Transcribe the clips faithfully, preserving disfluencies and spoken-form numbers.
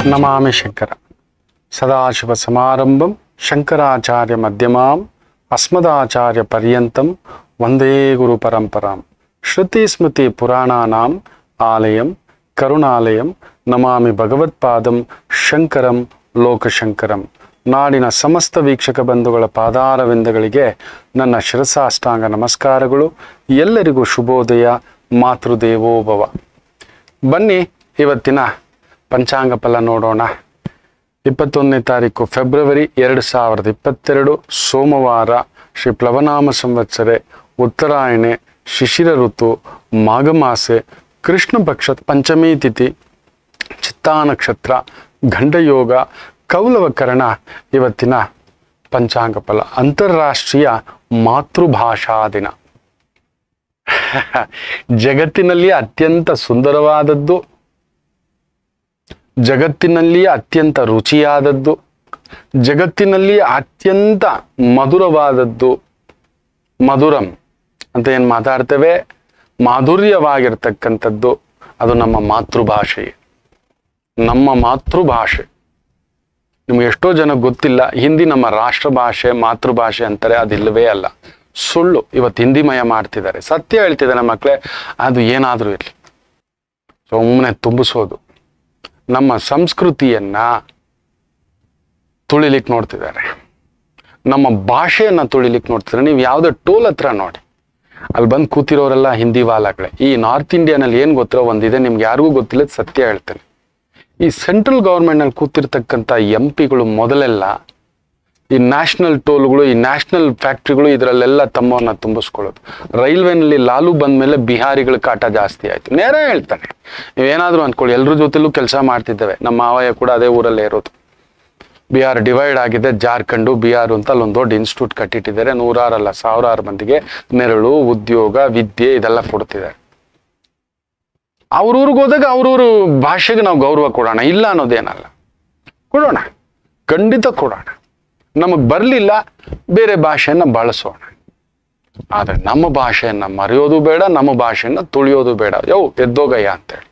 ನಮಾಮಿ ಶಂಕರ ಸದಾಶಿವ ಸಮಾರಂಭಂ ಶಂಕರಾಚಾರ್ಯ ಮಧ್ಯಮಾಂ ಅಸ್ಮದಾಚಾರ್ಯ ಪರ್ಯಂತಂ ವಂದೇ ಗುರು ಪರಂಪರಾಂ ಶ್ರುತಿ ಸ್ಮೃತಿ ಪುರಾಣಾನಾಂ ಆಲಯಂ ಕರುಣಾಲಯಂ ನಮಾಮಿ ಭಗವತ್ಪಾದಂ ಶಂಕರಂ ಲೋಕಶಂಕರಂ. ನಾಡಿನ ಸಮಸ್ತ ವೀಕ್ಷಕ ಬಂಧುಗಳ ಪಾದಾರವಿಂದಗಳಿಗೆ ನನ್ನ ಶಿರಸಾಷ್ಟಾಂಗ ನಮಸ್ಕಾರಗಳು. ಎಲ್ಲರಿಗೂ ಶುಭೋದಯ. ಮಾತೃದೇವೋಭವ. ಬನ್ನಿ ಇವತ್ತಿನ ಪಂಚಾಂಗ ಫಲ ನೋಡೋಣ. ಇಪ್ಪತ್ತೊಂದನೇ ತಾರೀಕು ಫೆಬ್ರವರಿ ಎರಡು ಸಾವಿರದ ಇಪ್ಪತ್ತೆರಡು ಸೋಮವಾರ, ಶ್ರೀ ಪ್ಲವನಾಮ ಸಂವತ್ಸರೆ, ಉತ್ತರಾಯಣೆ, ಶಿಶಿರ ಋತು, ಮಾಘಮಾಸೆ, ಕೃಷ್ಣ ಪಕ್ಷ, ಪಂಚಮಿ ತಿಥಿ, ಚಿತ್ತಾ ನಕ್ಷತ್ರ, ಗಂಡಯೋಗ, ಕೌಲವಕರಣ. ಇವತ್ತಿನ ಪಂಚಾಂಗ ಫಲ. ಅಂತಾರಾಷ್ಟ್ರೀಯ ಮಾತೃಭಾಷಾ ದಿನ. ಜಗತ್ತಿನಲ್ಲಿ ಅತ್ಯಂತ ಸುಂದರವಾದದ್ದು, ಜಗತ್ತಿನಲ್ಲಿ ಅತ್ಯಂತ ರುಚಿಯಾದದ್ದು, ಜಗತ್ತಿನಲ್ಲಿ ಅತ್ಯಂತ ಮಧುರವಾದದ್ದು, ಮಧುರಂ ಅಂತ ಏನು ಮಾತಾಡ್ತೇವೆ, ಮಾಧುರ್ಯವಾಗಿರ್ತಕ್ಕಂಥದ್ದು ಅದು ನಮ್ಮ ಮಾತೃಭಾಷೆ. ನಮ್ಮ ಮಾತೃಭಾಷೆ ನಿಮ್ಗೆ ಎಷ್ಟೋ ಜನ ಗೊತ್ತಿಲ್ಲ. ಹಿಂದಿ ನಮ್ಮ ರಾಷ್ಟ್ರ ಭಾಷೆ, ಮಾತೃಭಾಷೆ ಅಂತಾರೆ. ಅದಿಲ್ಲವೇ ಅಲ್ಲ, ಸುಳ್ಳು. ಇವತ್ತು ಹಿಂದಿಮಯ ಮಾಡ್ತಿದ್ದಾರೆ. ಸತ್ಯ ಹೇಳ್ತಿದ್ದಾರೆ ಮಕ್ಕಳೇ, ಅದು ಏನಾದರೂ ಇರಲಿ, ಸುಮ್ಮನೆ ತುಂಬಿಸೋದು. ನಮ್ಮ ಸಂಸ್ಕೃತಿಯನ್ನ ತುಳಿಲಿಕ್ಕೆ ನೋಡ್ತಿದ್ದಾರೆ, ನಮ್ಮ ಭಾಷೆಯನ್ನ ತುಳಿಲಿಕ್ಕೆ ನೋಡ್ತಿದ್ದಾರೆ. ನೀವು ಯಾವುದೇ ಟೋಲ್ ಹತ್ರ ನೋಡಿ, ಅಲ್ಲಿ ಬಂದು ಕೂತಿರೋರೆಲ್ಲ ಹಿಂದಿ ವಾಲಾಗಳೇ. ಈ ನಾರ್ತ್ ಇಂಡಿಯಾನಲ್ಲಿ ಏನು ಗೊತ್ತಿರೋ ಒಂದಿದೆ, ನಿಮ್ಗೆ ಯಾರಿಗೂ ಗೊತ್ತಿಲ್ಲ, ಸತ್ಯ ಹೇಳ್ತೇನೆ. ಈ ಸೆಂಟ್ರಲ್ ಗೌರ್ಮೆಂಟ್ನಲ್ಲಿ ಕೂತಿರ್ತಕ್ಕಂಥ ಎಂ ಪಿಗಳು ಮೊದಲೆಲ್ಲ ಈ ನ್ಯಾಷನಲ್ ಟೋಲ್ಗಳು, ಈ ನ್ಯಾಷನಲ್ ಫ್ಯಾಕ್ಟ್ರಿಗಳು, ಇದರಲ್ಲೆಲ್ಲ ತಮ್ಮವನ್ನ ತುಂಬಿಸ್ಕೊಳ್ಳೋದು. ರೈಲ್ವೆನಲ್ಲಿ ಲಾಲು ಬಂದ ಮೇಲೆ ಬಿಹಾರಿಗಳ ಕಾಟ ಜಾಸ್ತಿ ಆಯ್ತು. ನೇರ ಹೇಳ್ತಾನೆ. ನೀವೇನಾದ್ರೂ ಅಂದ್ಕೊಳ್ಳಿ, ಎಲ್ಲರ ಜೊತೆಲೂ ಕೆಲಸ ಮಾಡ್ತಿದ್ದೇವೆ. ನಮ್ಮ ಮಾವಯ್ಯ ಕೂಡ ಅದೇ ಊರಲ್ಲೇ ಇರೋದು. ಬಿಹಾರ್ ಡಿವೈಡ್ ಆಗಿದೆ, ಜಾರ್ಖಂಡು ಬಿಹಾರ್ ಅಂತ ಅಲ್ಲೊಂದು ದೊಡ್ಡ ಇನ್ಸ್ಟಿಟ್ಯೂಟ್ ಕಟ್ಟಿಟ್ಟಿದ್ದಾರೆ. ನೂರಾರಲ್ಲ ಸಾವಿರಾರು ಮಂದಿಗೆ ನೆರಳು, ಉದ್ಯೋಗ, ವಿದ್ಯೆ ಇದೆಲ್ಲ ಕೊಡ್ತಿದ್ದಾರೆ. ಅವ್ರೂರಿಗೆ ಹೋದಾಗ ಅವ್ರೂರು ಭಾಷೆಗೆ ನಾವು ಗೌರವ ಕೊಡೋಣ, ಇಲ್ಲ ಅನ್ನೋದೇನಲ್ಲ, ಕೊಡೋಣ, ಖಂಡಿತ ಕೊಡೋಣ. ನಮಗೆ ಬರಲಿಲ್ಲ, ಬೇರೆ ಭಾಷೆಯನ್ನ ಬಳಸೋಣ. ಆದರೆ ನಮ್ಮ ಭಾಷೆಯನ್ನ ಮರೆಯೋದು ಬೇಡ, ನಮ್ಮ ಭಾಷೆಯನ್ನ ತುಳಿಯೋದು ಬೇಡ. ಯೋ ಎದ್ದೋಗಯ್ಯ ಅಂತೇಳಿ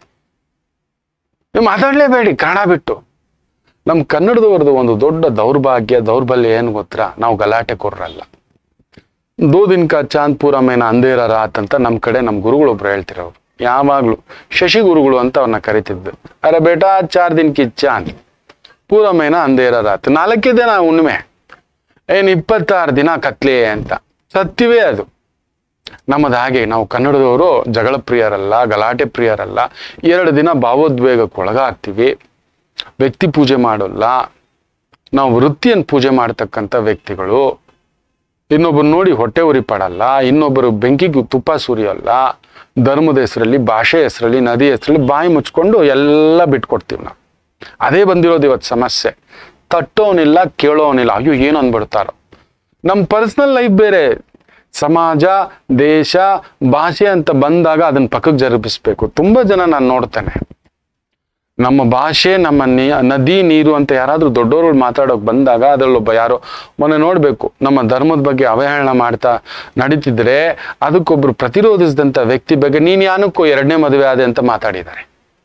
ನೀವು ಮಾತಾಡ್ಲೇಬೇಡಿ ಕನ್ನಡ ಬಿಟ್ಟು. ನಮ್ಮ ಕನ್ನಡದವ್ರದ್ದು ಒಂದು ದೊಡ್ಡ ದೌರ್ಭಾಗ್ಯ, ದೌರ್ಬಲ್ಯ ಏನು ಗೊತ್ತಾ, ನಾವು ಗಲಾಟೆ ಕೊರ್ರಲ್ಲ. ದೋ ದಿನ ಕಾ ಚಾಂದ್ ಪೂರ ಮೇನ ಅಂಧೇರ ರಾತ್ ಅಂತ ನಮ್ಮ ಕಡೆ ನಮ್ಮ ಗುರುಗಳೊಬ್ರು ಹೇಳ್ತಿರೋರು. ಯಾವಾಗ್ಲೂ ಶಶಿ ಗುರುಗಳು ಅಂತ ಅವ್ರನ್ನ ಕರಿತಿದ್ದು. ಅರೆ ಬೇಟಾ ಚಾರ್ ದಿನ ಕಿ ಚಾಂದ್ ಪೂರ ಮೇನ ಅಂಧೇರ ರಾತ್. ನಾಲ್ಕೇ ದಿನ ಹುಣ್ಣಿಮೆ, ಏನ್ ಇಪ್ಪತ್ತಾರು ದಿನ ಕತ್ಲೆ ಅಂತ. ಸತ್ಯವೇ ಅದು. ನಮ್ಮದು ಹಾಗೆ. ನಾವು ಕನ್ನಡದವರು ಜಗಳ ಪ್ರಿಯರಲ್ಲ, ಗಲಾಟೆ ಪ್ರಿಯರಲ್ಲ. ಎರಡು ದಿನ ಭಾವೋದ್ವೇಗಕ್ಕೆ ಒಳಗಾಗ್ತೀವಿ. ವ್ಯಕ್ತಿ ಪೂಜೆ ಮಾಡೋಲ್ಲ. ನಾವು ವೃತ್ತಿಯನ್ನು ಪೂಜೆ ಮಾಡ್ತಕ್ಕಂಥ ವ್ಯಕ್ತಿಗಳು. ಇನ್ನೊಬ್ಬರು ನೋಡಿ ಹೊಟ್ಟೆ ಉರಿ ಪಡಲ್ಲ, ಇನ್ನೊಬ್ಬರು ಬೆಂಕಿಗೆ ತುಪ್ಪ ಸುರಿಯಲ್ಲ. ಧರ್ಮದ ಹೆಸರಲ್ಲಿ, ಭಾಷೆ ಹೆಸರಲ್ಲಿ, ನದಿ ಹೆಸರಲ್ಲಿ ಬಾಯಿ ಮುಚ್ಕೊಂಡು ಎಲ್ಲ ಬಿಟ್ಕೊಡ್ತೀವಿ ನಾವು. ಅದೇ ಬಂದಿರೋದು ಇವತ್ತು ಸಮಸ್ಯೆ. ತಟ್ಟೋನಿಲ್ಲ, ಕೇಳೋನಿಲ್ಲ. ಅಯ್ಯೋ ಏನು ಅಂದ್ಬಿಡ್ತಾರೋ. ನಮ್ಮ ಪರ್ಸನಲ್ ಲೈಫ್ ಬೇರೆ, ಸಮಾಜ, ದೇಶ, ಭಾಷೆ ಅಂತ ಬಂದಾಗ ಅದನ್ನ ಪಕ್ಕಕ್ಕೆ ಜರುಗಿಸ್ಬೇಕು. ತುಂಬಾ ಜನ ನಾನು ನೋಡ್ತೇನೆ, ನಮ್ಮ ಭಾಷೆ, ನಮ್ಮ ನೀ ನದಿ ನೀರು ಅಂತ ಯಾರಾದ್ರೂ ದೊಡ್ಡವರು ಮಾತಾಡೋಕೆ ಬಂದಾಗ ಅದರಲ್ಲೊಬ್ಬ ಯಾರೋ ಮೊನ್ನೆ ನೋಡ್ಬೇಕು, ನಮ್ಮ ಧರ್ಮದ ಬಗ್ಗೆ ಅವಹೇಳನ ಮಾಡ್ತಾ ನಡೀತಿದ್ರೆ ಅದಕ್ಕೊಬ್ರು ಪ್ರತಿರೋಧಿಸಿದಂಥ ವ್ಯಕ್ತಿ ಬಗ್ಗೆ ನೀನ್ ಯಾನಕ್ಕೂ ಎರಡನೇ ಮದುವೆ ಆದೆ ಅಂತ ಮಾತಾಡಿದ್ದಾರೆ.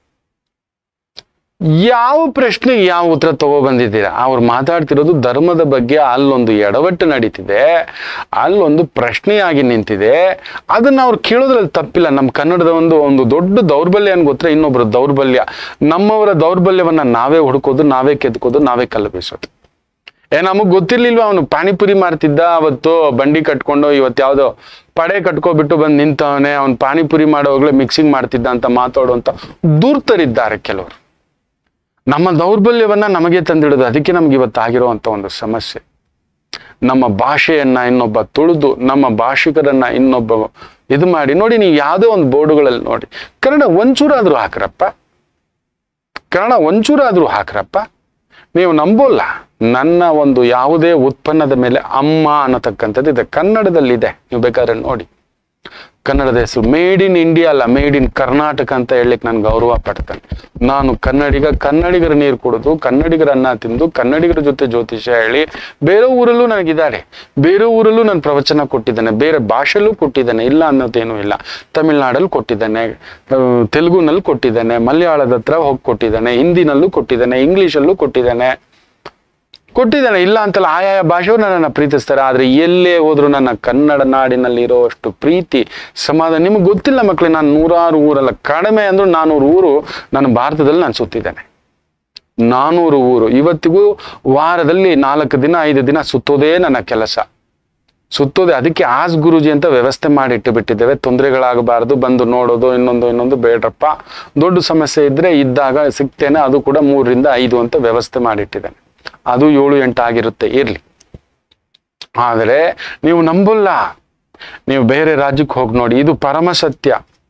ಯಾವ ಪ್ರಶ್ನೆಗೆ ಯಾವ ಉತ್ತರ ತಗೋ ಬಂದಿದ್ದೀರಾ? ಅವ್ರು ಮಾತಾಡ್ತಿರೋದು ಧರ್ಮದ ಬಗ್ಗೆ. ಅಲ್ಲೊಂದು ಎಡವಟ್ಟು ನಡೀತಿದೆ, ಅಲ್ಲೊಂದು ಪ್ರಶ್ನೆಯಾಗಿ ನಿಂತಿದೆ. ಅದನ್ನ ಅವ್ರು ಕೇಳೋದ್ರಲ್ಲಿ ತಪ್ಪಿಲ್ಲ. ನಮ್ಮ ಕನ್ನಡದ ಒಂದು ಒಂದು ದೊಡ್ಡ ದೌರ್ಬಲ್ಯ ಏನು ಗೊತ್ತಾ, ಇನ್ನೊಬ್ರು ದೌರ್ಬಲ್ಯ. ನಮ್ಮವರ ದೌರ್ಬಲ್ಯವನ್ನ ನಾವೇ ಹುಡುಕೋದು, ನಾವೇ ಕೆದ್ಕೋದು, ನಾವೇ ಕಲ್ಲು ಬೀಸೋದು. ಏ ನಮಗ್ ಗೊತ್ತಿರ್ಲಿಲ್ವಾ ಅವನು ಪಾನಿಪುರಿ ಮಾಡ್ತಿದ್ದ ಅವತ್ತು, ಬಂಡಿ ಕಟ್ಕೊಂಡು. ಇವತ್ತು ಯಾವ್ದೋ ಪಡೆ ಕಟ್ಕೊಬಿಟ್ಟು ಬಂದು ನಿಂತವನೇ, ಅವ್ನು ಪಾನಿಪುರಿ ಮಾಡೋವಾಗ್ಲೇ ಮಿಕ್ಸಿಂಗ್ ಮಾಡ್ತಿದ್ದ ಅಂತ ಮಾತಾಡುವಂತ ದೂರ್ತರಿದ್ದಾರೆ ಕೆಲವರು. ನಮ್ಮ ದೌರ್ಬಲ್ಯವನ್ನ ನಮಗೆ ತಂದಿಡೋದು. ಅದಕ್ಕೆ ನಮ್ಗೆ ಇವತ್ತಾಗಿರುವಂತ ಒಂದು ಸಮಸ್ಯೆ. ನಮ್ಮ ಭಾಷೆಯನ್ನ ಇನ್ನೊಬ್ಬ ತುಳಿದು, ನಮ್ಮ ಭಾಷಿಕರನ್ನ ಇನ್ನೊಬ್ಬ ಇದು ಮಾಡಿ. ನೋಡಿ, ನೀವು ಯಾವುದೋ ಒಂದು ಬೋರ್ಡುಗಳಲ್ಲಿ ನೋಡಿ, ಕನ್ನಡ ಒಂಚೂರಾದ್ರೂ ಹಾಕ್ರಪ್ಪ, ಕನ್ನಡ ಒಂಚೂರಾದ್ರೂ ಹಾಕ್ರಪ್ಪ. ನೀವು ನಂಬೋಲ್ಲ, ನನ್ನ ಒಂದು ಯಾವುದೇ ಉತ್ಪನ್ನದ ಮೇಲೆ ಅಮ್ಮ ಅನ್ನತಕ್ಕಂಥದ್ದು ಇದೆ, ಕನ್ನಡದಲ್ಲಿದೆ. ನೀವು ಬೇಕಾದ್ರೆ ನೋಡಿ. ಕನ್ನಡದ ಹೆಸರು ಮೇಡ್ ಇನ್ ಇಂಡಿಯಾ ಅಲ್ಲ, ಮೇಡ್ ಇನ್ ಕರ್ನಾಟಕ ಅಂತ ಹೇಳಲಿಕ್ಕೆ ನಾನು ಗೌರವ ಪಡ್ತೇನೆ. ನಾನು ಕನ್ನಡಿಗ, ಕನ್ನಡಿಗರ ನೀರು ಕುಡಿದು, ಕನ್ನಡಿಗರ ಅನ್ನ ತಿಂದು, ಕನ್ನಡಿಗರ ಜೊತೆ ಜ್ಯೋತಿಷ್ಯ ಹೇಳಿ, ಬೇರೆ ಊರಲ್ಲೂ ನನಗಿದ್ದಾರೆ, ಬೇರೆ ಊರಲ್ಲೂ ನಾನು ಪ್ರವಚನ ಕೊಟ್ಟಿದ್ದೇನೆ, ಬೇರೆ ಭಾಷೆಯಲ್ಲೂ ಕೊಟ್ಟಿದ್ದೇನೆ, ಇಲ್ಲ ಅನ್ನೋದೇನೂ ಇಲ್ಲ. ತಮಿಳ್ನಾಡಲ್ಲಿ ಕೊಟ್ಟಿದ್ದೇನೆ, ತೆಲುಗುನಲ್ಲಿ ಕೊಟ್ಟಿದ್ದೇನೆ, ಮಲಯಾಳದ ಹತ್ರ ಹೋಗಿ ಕೊಟ್ಟಿದ್ದೇನೆ, ಹಿಂದಿನಲ್ಲೂ ಕೊಟ್ಟಿದ್ದೇನೆ, ಇಂಗ್ಲೀಷಲ್ಲೂ ಕೊಟ್ಟಿದ್ದೇನೆ ಕೊಟ್ಟಿದ್ದೇನೆ ಇಲ್ಲ ಅಂತಲ್ಲ. ಆಯಾಯ ಭಾಷೆಯವರು ನನ್ನನ್ನು ಪ್ರೀತಿಸ್ತಾರೆ. ಆದರೆ ಎಲ್ಲೇ ಹೋದ್ರು ನನ್ನ ಕನ್ನಡ ನಾಡಿನಲ್ಲಿ ಇರೋಷ್ಟು ಪ್ರೀತಿ ಸಮಾಧಾನ ನಿಮಗೆ ಗೊತ್ತಿಲ್ಲ ಮಕ್ಕಳೇ. ನಾನು ನೂರಾರು ಊರಲ್ಲ, ಕಡಿಮೆ ಅಂದ್ರೂ ನಾನೂರು ಊರು ನನ್ನ ಭಾರತದಲ್ಲಿ ನಾನು ಸುತ್ತಿದ್ದೇನೆ. ನಾನೂರು ಊರು. ಇವತ್ತಿಗೂ ವಾರದಲ್ಲಿ ನಾಲ್ಕು ದಿನ ಐದು ದಿನ ಸುತ್ತೋದೇ ನನ್ನ ಕೆಲಸ, ಸುತ್ತೋದೆ. ಅದಕ್ಕೆ ಆಸ್ ಗುರುಜಿ ಅಂತ ವ್ಯವಸ್ಥೆ ಮಾಡಿ ಇಟ್ಟು ಬಿಟ್ಟಿದ್ದೇವೆ. ತೊಂದರೆಗಳಾಗಬಾರ್ದು, ಬಂದು ನೋಡೋದು, ಇನ್ನೊಂದು ಇನ್ನೊಂದು ಬೇಡ್ರಪ್ಪ. ದೊಡ್ಡ ಸಮಸ್ಯೆ ಇದ್ರೆ ಇದ್ದಾಗ ಸಿಗ್ತೇನೆ, ಅದು ಕೂಡ ಮೂರರಿಂದ ಐದು ಅಂತ ವ್ಯವಸ್ಥೆ ಮಾಡಿಟ್ಟಿದ್ದೇನೆ. ಅದು ಏಳು ಎಂಟು ಆಗಿರುತ್ತೆ, ಇರ್ಲಿ. ಆದರೆ ನೀವು ನಂಬಲ್ಲ, ನೀವು ಬೇರೆ ರಾಜ್ಯಕ್ಕೆ ಹೋಗಿ ನೋಡಿ, ಇದು ಪರಮ ಸತ್ಯ.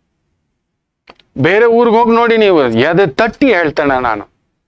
ಬೇರೆ ಊರಿಗೆ ಹೋಗಿ ನೋಡಿ, ನೀವು ಎದೆ ತಟ್ಟಿ ಹೇಳ್ತೇನೆ ನಾನು.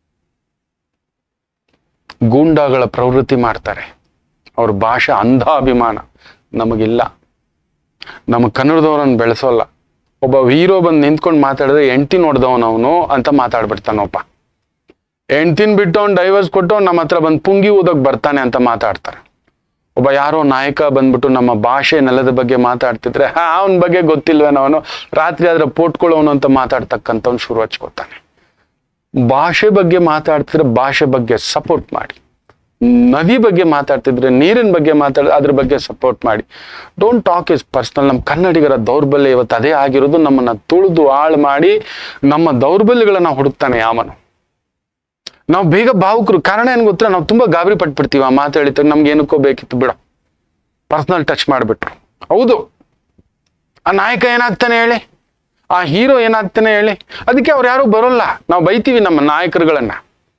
ಗೂಂಡಾಗಳ ಪ್ರವೃತ್ತಿ ಮಾಡ್ತಾರೆ, ಅವ್ರ ಭಾಷೆ ಅಂಧಾಭಿಮಾನ. ನಮಗಿಲ್ಲ, ನಮ್ಮ ಕನ್ನಡದವ್ರನ್ನ ಬೆಳೆಸೋಲ್ಲ. ಒಬ್ಬ ಹೀರೋ ಬಂದು ನಿಂತ್ಕೊಂಡು ಮಾತಾಡಿದ್ರೆ ಎಂಟಿ ನೋಡ್ದವನವನು ಅಂತ ಮಾತಾಡ್ಬಿಡ್ತಾನೊಬ್ಬ. ಹೆಂಡ್ತಿನ ಬಿಟ್ಟು ಅವ್ನು ಡೈವರ್ಸ್ ಕೊಟ್ಟು ನಮ್ಮ ಹತ್ರ ಬಂದು ಪುಂಗಿ ಊದಕ್ ಬರ್ತಾನೆ ಅಂತ ಮಾತಾಡ್ತಾರೆ. ಒಬ್ಬ ಯಾರೋ ನಾಯಕ ಬಂದ್ಬಿಟ್ಟು ನಮ್ಮ ಭಾಷೆ ನೆಲದ ಬಗ್ಗೆ ಮಾತಾಡ್ತಿದ್ರೆ ಹಾ ಅವನ ಬಗ್ಗೆ ಗೊತ್ತಿಲ್ವೇನೋ, ಅವನು ರಾತ್ರಿ ಆದ್ರೆ ಪೋಟ್ಕೊಳ್ಳೋನು ಅಂತ ಮಾತಾಡ್ತಕ್ಕಂಥವ್ನು ಶುರು ಹಚ್ಕೋತಾನೆ. ಭಾಷೆ ಬಗ್ಗೆ ಮಾತಾಡ್ತಿದ್ರೆ ಭಾಷೆ ಬಗ್ಗೆ ಸಪೋರ್ಟ್ ಮಾಡಿ. ನದಿ ಬಗ್ಗೆ ಮಾತಾಡ್ತಿದ್ರೆ, ನೀರಿನ ಬಗ್ಗೆ ಮಾತಾಡ ಅದ್ರ ಬಗ್ಗೆ ಸಪೋರ್ಟ್ ಮಾಡಿ. Don't talk is personal. ನಮ್ಮ ಕನ್ನಡಿಗರ ದೌರ್ಬಲ್ಯ ಇವತ್ತು ಅದೇ ಆಗಿರೋದು. ನಮ್ಮನ್ನ ತುಳಿದು ಹಾಳು ಮಾಡಿ ನಮ್ಮ ದೌರ್ಬಲ್ಯಗಳನ್ನ ಹುಡುಕ್ತಾನೆ ಯಾವನು. ನಾವು ಬೇಗ ಭಾವುಕರು. ಕಾರಣ ಏನು ಗೊತ್ತಾ, ನಾವು ತುಂಬಾ ಗಾಬರಿ ಪಟ್ಬಿಡ್ತೀವಿ. ಆ ಮಾತು ಹೇಳಿದಾಗ ನಮ್ಗೆ ಏನಕ್ಕೋ ಬೇಕಿತ್ತು ಬಿಡ, ಪರ್ಸನಲ್ ಟಚ್ ಮಾಡಿಬಿಟ್ರು. ಹೌದು, ಆ ನಾಯಕ ಏನಾಗ್ತಾನೆ ಹೇಳಿ, ಆ ಹೀರೋ ಏನಾಗ್ತಾನೆ ಹೇಳಿ. ಅದಕ್ಕೆ ಅವ್ರು ಯಾರು ಬರೋಲ್ಲ. ನಾವು ಬೈತೀವಿ ನಮ್ಮ ನಾಯಕರುಗಳನ್ನ.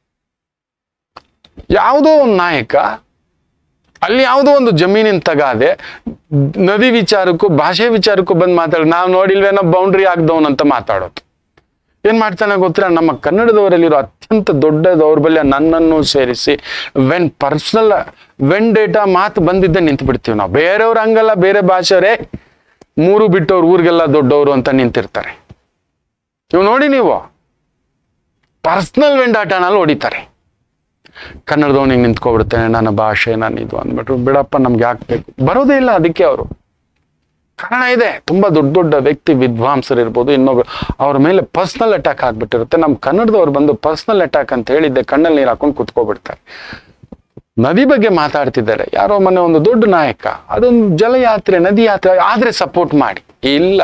ಯಾವುದೋ ಒಂದು ನಾಯಕ ಅಲ್ಲಿ ಯಾವುದೋ ಒಂದು ಜಮೀನಿನ ತಗಾದೆ ನದಿ ವಿಚಾರಕ್ಕೂ ಭಾಷೆ ವಿಚಾರಕ್ಕೂ ಬಂದು ಮಾತಾಡೋದು. ನಾವು ನೋಡಿಲ್ವೇನೋ ಬೌಂಡ್ರಿ ಆಗ್ದವನಂತ ಮಾತಾಡೋದು. ಏನ್ ಮಾಡ್ತಾನೆ ಗೊತ್ತಿಲ್ಲ, ನಮ್ಮ ಕನ್ನಡದವರಲ್ಲಿರೋ ಅತ್ಯಂತ ದೊಡ್ಡ ದೌರ್ಬಲ್ಯ ನನ್ನನ್ನು ಸೇರಿಸಿ ವೆನ್ ಪರ್ಸನಲ್ ವೆನ್ ಡೇಟಾ ಮಾತು ಬಂದಿದ್ದೆ ನಿಂತು ಬಿಡ್ತೀವಿ ನಾವು. ಬೇರೆಯವ್ರು ಹಂಗಲ್ಲ, ಬೇರೆ ಭಾಷೆಯವರೇ ಮೂರು ಬಿಟ್ಟವ್ರು ಊರಿಗೆಲ್ಲ ದೊಡ್ಡವರು ಅಂತ ನಿಂತಿರ್ತಾರೆ. ನೀವು ನೋಡಿ, ನೀವು ಪರ್ಸನಲ್ ವೆನ್ ಡಾಟಾನಲ್ಲಿ ಹೊಡಿತಾರೆ. ಕನ್ನಡದವನಿಗೆ ನಿಂತ್ಕೊಬಿಡ್ತೇನೆ, ನನ್ನ ಭಾಷೆ ನಾನು ಇದು ಅಂದ್ಬಿಟ್ರು. ಬಿಡಪ್ಪ, ನಮ್ಗೆ ಹಾಕ್ಬೇಕು ಬರೋದೇ ಇಲ್ಲ. ಅದಕ್ಕೆ ಅವರು ಕಾರಣ ಇದೆ. ತುಂಬಾ ದೊಡ್ಡ ದೊಡ್ಡ ವ್ಯಕ್ತಿ ವಿದ್ವಾಂಸರು ಇರ್ಬೋದು, ಇನ್ನೊಬ್ರು ಅವ್ರ ಮೇಲೆ ಪರ್ಸನಲ್ ಅಟ್ಯಾಕ್ ಆಗ್ಬಿಟ್ಟಿರುತ್ತೆ. ನಮ್ಮ ಕನ್ನಡದವ್ರು ಬಂದು ಪರ್ಸನಲ್ ಅಟ್ಯಾಕ್ ಅಂತ ಹೇಳಿದ್ದೆ ಕಣ್ಣಲ್ಲಿ ನೀರು ಹಾಕೊಂಡು ಕುತ್ಕೋಬಿಡ್ತಾರೆ. ನದಿ ಬಗ್ಗೆ ಮಾತಾಡ್ತಿದ್ದಾರೆ ಯಾರೋ ಮೊನ್ನೆ ಒಂದು ದೊಡ್ಡ ನಾಯಕ, ಅದೊಂದು ಜಲಯಾತ್ರೆ ನದಿ ಯಾತ್ರೆ ಆದ್ರೆ ಸಪೋರ್ಟ್ ಮಾಡಿ. ಇಲ್ಲ,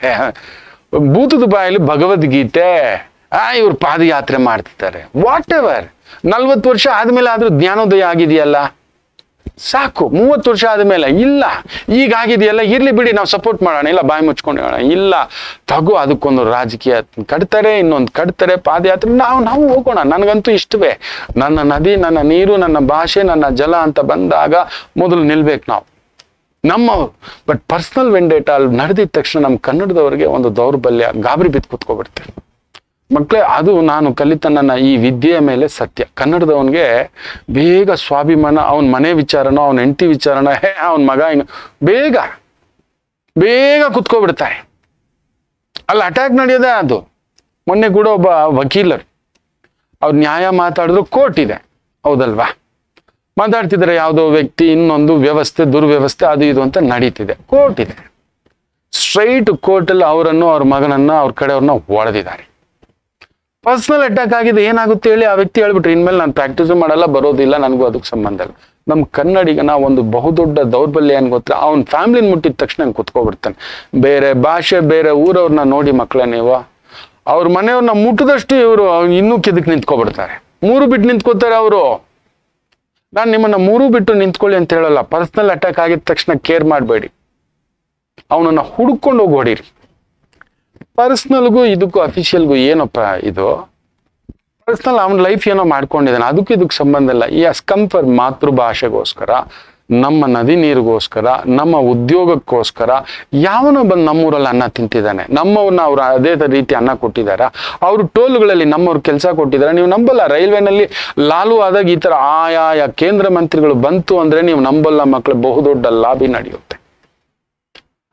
ಭೂತದ ಬಾಯಲ್ಲಿ ಭಗವದ್ಗೀತೆ, ಆ ಇವ್ರು ಪಾದಯಾತ್ರೆ ಮಾಡ್ತಿದ್ದಾರೆ. ವಾಟ್ ಎವರ್, ನಲ್ವತ್ತು ವರ್ಷ ಆದ್ಮೇಲೆ ಆದ್ರೂ ಜ್ಞಾನೋದಯ ಆಗಿದೆಯಲ್ಲ, ಸಾಕು. ಮೂವತ್ತು ವರ್ಷ ಆದ್ಮೇಲೆ ಇಲ್ಲ, ಈಗ ಆಗಿದೆಯಲ್ಲ, ಇರ್ಲಿ ಬಿಡಿ, ನಾವು ಸಪೋರ್ಟ್ ಮಾಡೋಣ. ಇಲ್ಲ, ಬಾಯಿ ಮುಚ್ಕೊಂಡು ಹೇಳೋಣ. ಇಲ್ಲ, ತಗೋ, ಅದಕ್ಕೊಂದು ರಾಜಕೀಯ ಕಟ್ತಾರೆ, ಇನ್ನೊಂದು ಕಟ್ತಾರೆ, ಪಾದಯಾತ್ರೆ. ನಾವು ನಾವು ಹೋಗೋಣ. ನನಗಂತೂ ಇಷ್ಟವೇ. ನನ್ನ ನದಿ, ನನ್ನ ನೀರು, ನನ್ನ ಭಾಷೆ, ನನ್ನ ಜಲ ಅಂತ ಬಂದಾಗ ಮೊದಲು ನಿಲ್ಬೇಕು ನಾವು, ನಮ್ಮವ್ರು. ಬಟ್ ಪರ್ಸನಲ್ ವೆಂಡೇಟ ಅಲ್ಲಿ ನಡೆದಿದ ತಕ್ಷಣ ನಮ್ಮ ಕನ್ನಡದವರಿಗೆ ಒಂದು ದೌರ್ಬಲ್ಯ, ಗಾಬರಿ ಬಿದ್ದು ಕೂತ್ಕೊಬಿಡ್ತಾರೆ ಮಕ್ಕಳೇ. ಅದು ನಾನು ಕಲಿತ ನನ್ನ ಈ ವಿದ್ಯೆಯ ಮೇಲೆ ಸತ್ಯ. ಕನ್ನಡದವನಿಗೆ ಬೇಗ ಸ್ವಾಭಿಮಾನ, ಅವನ ಮನೆ ವಿಚಾರನೋ, ಅವನ ಹೆಂಡತಿ ವಿಚಾರನೋ, ಹೇ ಅವನ ಮಗ ಹಿಂಗ ಬೇಗ ಬೇಗ ಕುತ್ಕೊಬಿಡ್ತಾರೆ. ಅಲ್ಲಿ ಅಟ್ಯಾಕ್ ನಡೆಯೋದೇ ಅದು. ಮೊನ್ನೆ ಕೂಡ ಒಬ್ಬ ವಕೀಲರು ಅವ್ರು ನ್ಯಾಯ ಮಾತಾಡಿದ್ರು, ಕೋರ್ಟ್ ಇದೆ ಹೌದಲ್ವಾ, ಮಾತಾಡ್ತಿದ್ದಾರೆ. ಯಾವುದೋ ವ್ಯಕ್ತಿ ಇನ್ನೊಂದು ವ್ಯವಸ್ಥೆ, ದುರ್ವ್ಯವಸ್ಥೆ, ಅದು ಇದು ಅಂತ ನಡೀತಿದೆ. ಕೋರ್ಟ್ ಇದೆ, ಸ್ಟ್ರೈಟ್ ಕೋರ್ಟಲ್ಲಿ ಅವರನ್ನು, ಅವ್ರ ಮಗನನ್ನ, ಅವ್ರ ಕಡೆಯವ್ರನ್ನ ಹೊಡೆದಿದ್ದಾರೆ. ಪರ್ಸನಲ್ ಅಟ್ಯಾಕ್ ಆಗಿದೆ. ಏನಾಗುತ್ತೆ ಹೇಳಿ, ಆ ವ್ಯಕ್ತಿ ಹೇಳ್ಬಿಟ್ರು, ಇನ್ಮೇಲೆ ನಾನು ಪ್ರಾಕ್ಟೀಸು ಮಾಡಲ್ಲ, ಬರೋದಿಲ್ಲ, ನನಗೂ ಅದಕ್ಕೆ ಸಂಬಂಧ ಇಲ್ಲ. ನಮ್ಮ ಕನ್ನಡಿಗನ ಒಂದು ಬಹುದೊಡ್ಡ ದೌರ್ಬಲ್ಯ ಏನು ಗೊತ್ತಾ, ಅವ್ನ ಫ್ಯಾಮಿಲಿನ ಮುಟ್ಟಿದ ತಕ್ಷಣ ಕುತ್ಕೊಬಿಡ್ತಾನೆ. ಬೇರೆ ಭಾಷೆ, ಬೇರೆ ಊರವ್ರನ್ನ ನೋಡಿ ಮಕ್ಕಳೇ ನೀವು, ಅವ್ರ ಮನೆಯವ್ರನ್ನ ಮುಟ್ಟಿದಷ್ಟು ಇವರು ಇನ್ನೂ ಕಿದಕ್ ನಿಂತ್ಕೊಬಿಡ್ತಾರೆ. ಮೂರು ಬಿಟ್ಟು ನಿಂತ್ಕೋತಾರೆ ಅವರು. ನಾನು ನಿಮ್ಮನ್ನ ಮೂರು ಬಿಟ್ಟು ನಿಂತ್ಕೊಳ್ಳಿ ಅಂತ ಹೇಳಲ್ಲ. ಪರ್ಸನಲ್ ಅಟ್ಯಾಕ್ ಆಗಿದ ತಕ್ಷಣ ಕೇರ್ ಮಾಡಬೇಡಿ, ಅವನನ್ನ ಹುಡ್ಕೊಂಡು ಹೋಗಿ ಹೊಡೀರಿ. ಪರ್ಸ್ನಲ್ಗೂ ಇದಕ್ಕೂ ಅಫಿಷಿಯಲ್ಗೂ ಏನಪ್ಪ ಇದು, ಪರ್ಸ್ನಲ್ ಅವನ ಲೈಫ್ ಏನೋ ಮಾಡ್ಕೊಂಡಿದ್ದಾನೆ, ಅದಕ್ಕೂ ಇದಕ್ಕೆ ಸಂಬಂಧ ಇಲ್ಲ. ಈ ಅಸ್ಕಂಫರ್ ಮಾತೃಭಾಷೆಗೋಸ್ಕರ, ನಮ್ಮ ನದಿ ನೀರಿಗೋಸ್ಕರ, ನಮ್ಮ ಉದ್ಯೋಗಕ್ಕೋಸ್ಕರ ಯಾವನೋ ಬಂದು ನಮ್ಮೂರಲ್ಲಿ ಅನ್ನ ತಿಂತಿದ್ದಾನೆ. ನಮ್ಮವ್ರನ್ನ ಅವ್ರು ಅದೇ ರೀತಿ ಅನ್ನ ಕೊಟ್ಟಿದಾರ, ಅವರು ಟೋಲ್ಗಳಲ್ಲಿ ನಮ್ಮವ್ರು ಕೆಲಸ ಕೊಟ್ಟಿದ್ದಾರೆ. ನೀವು ನಂಬಲ್ಲ, ರೈಲ್ವೆನಲ್ಲಿ ಲಾಲು ಆದಾಗ ಈ ತರ ಆಯಾಯ ಕೇಂದ್ರ ಮಂತ್ರಿಗಳು ಬಂತು ಅಂದ್ರೆ ನೀವು ನಂಬಲ್ಲ ಮಕ್ಕಳು, ಬಹುದೊಡ್ಡ ಲಾಬಿ ನಡೆಯುತ್ತೆ.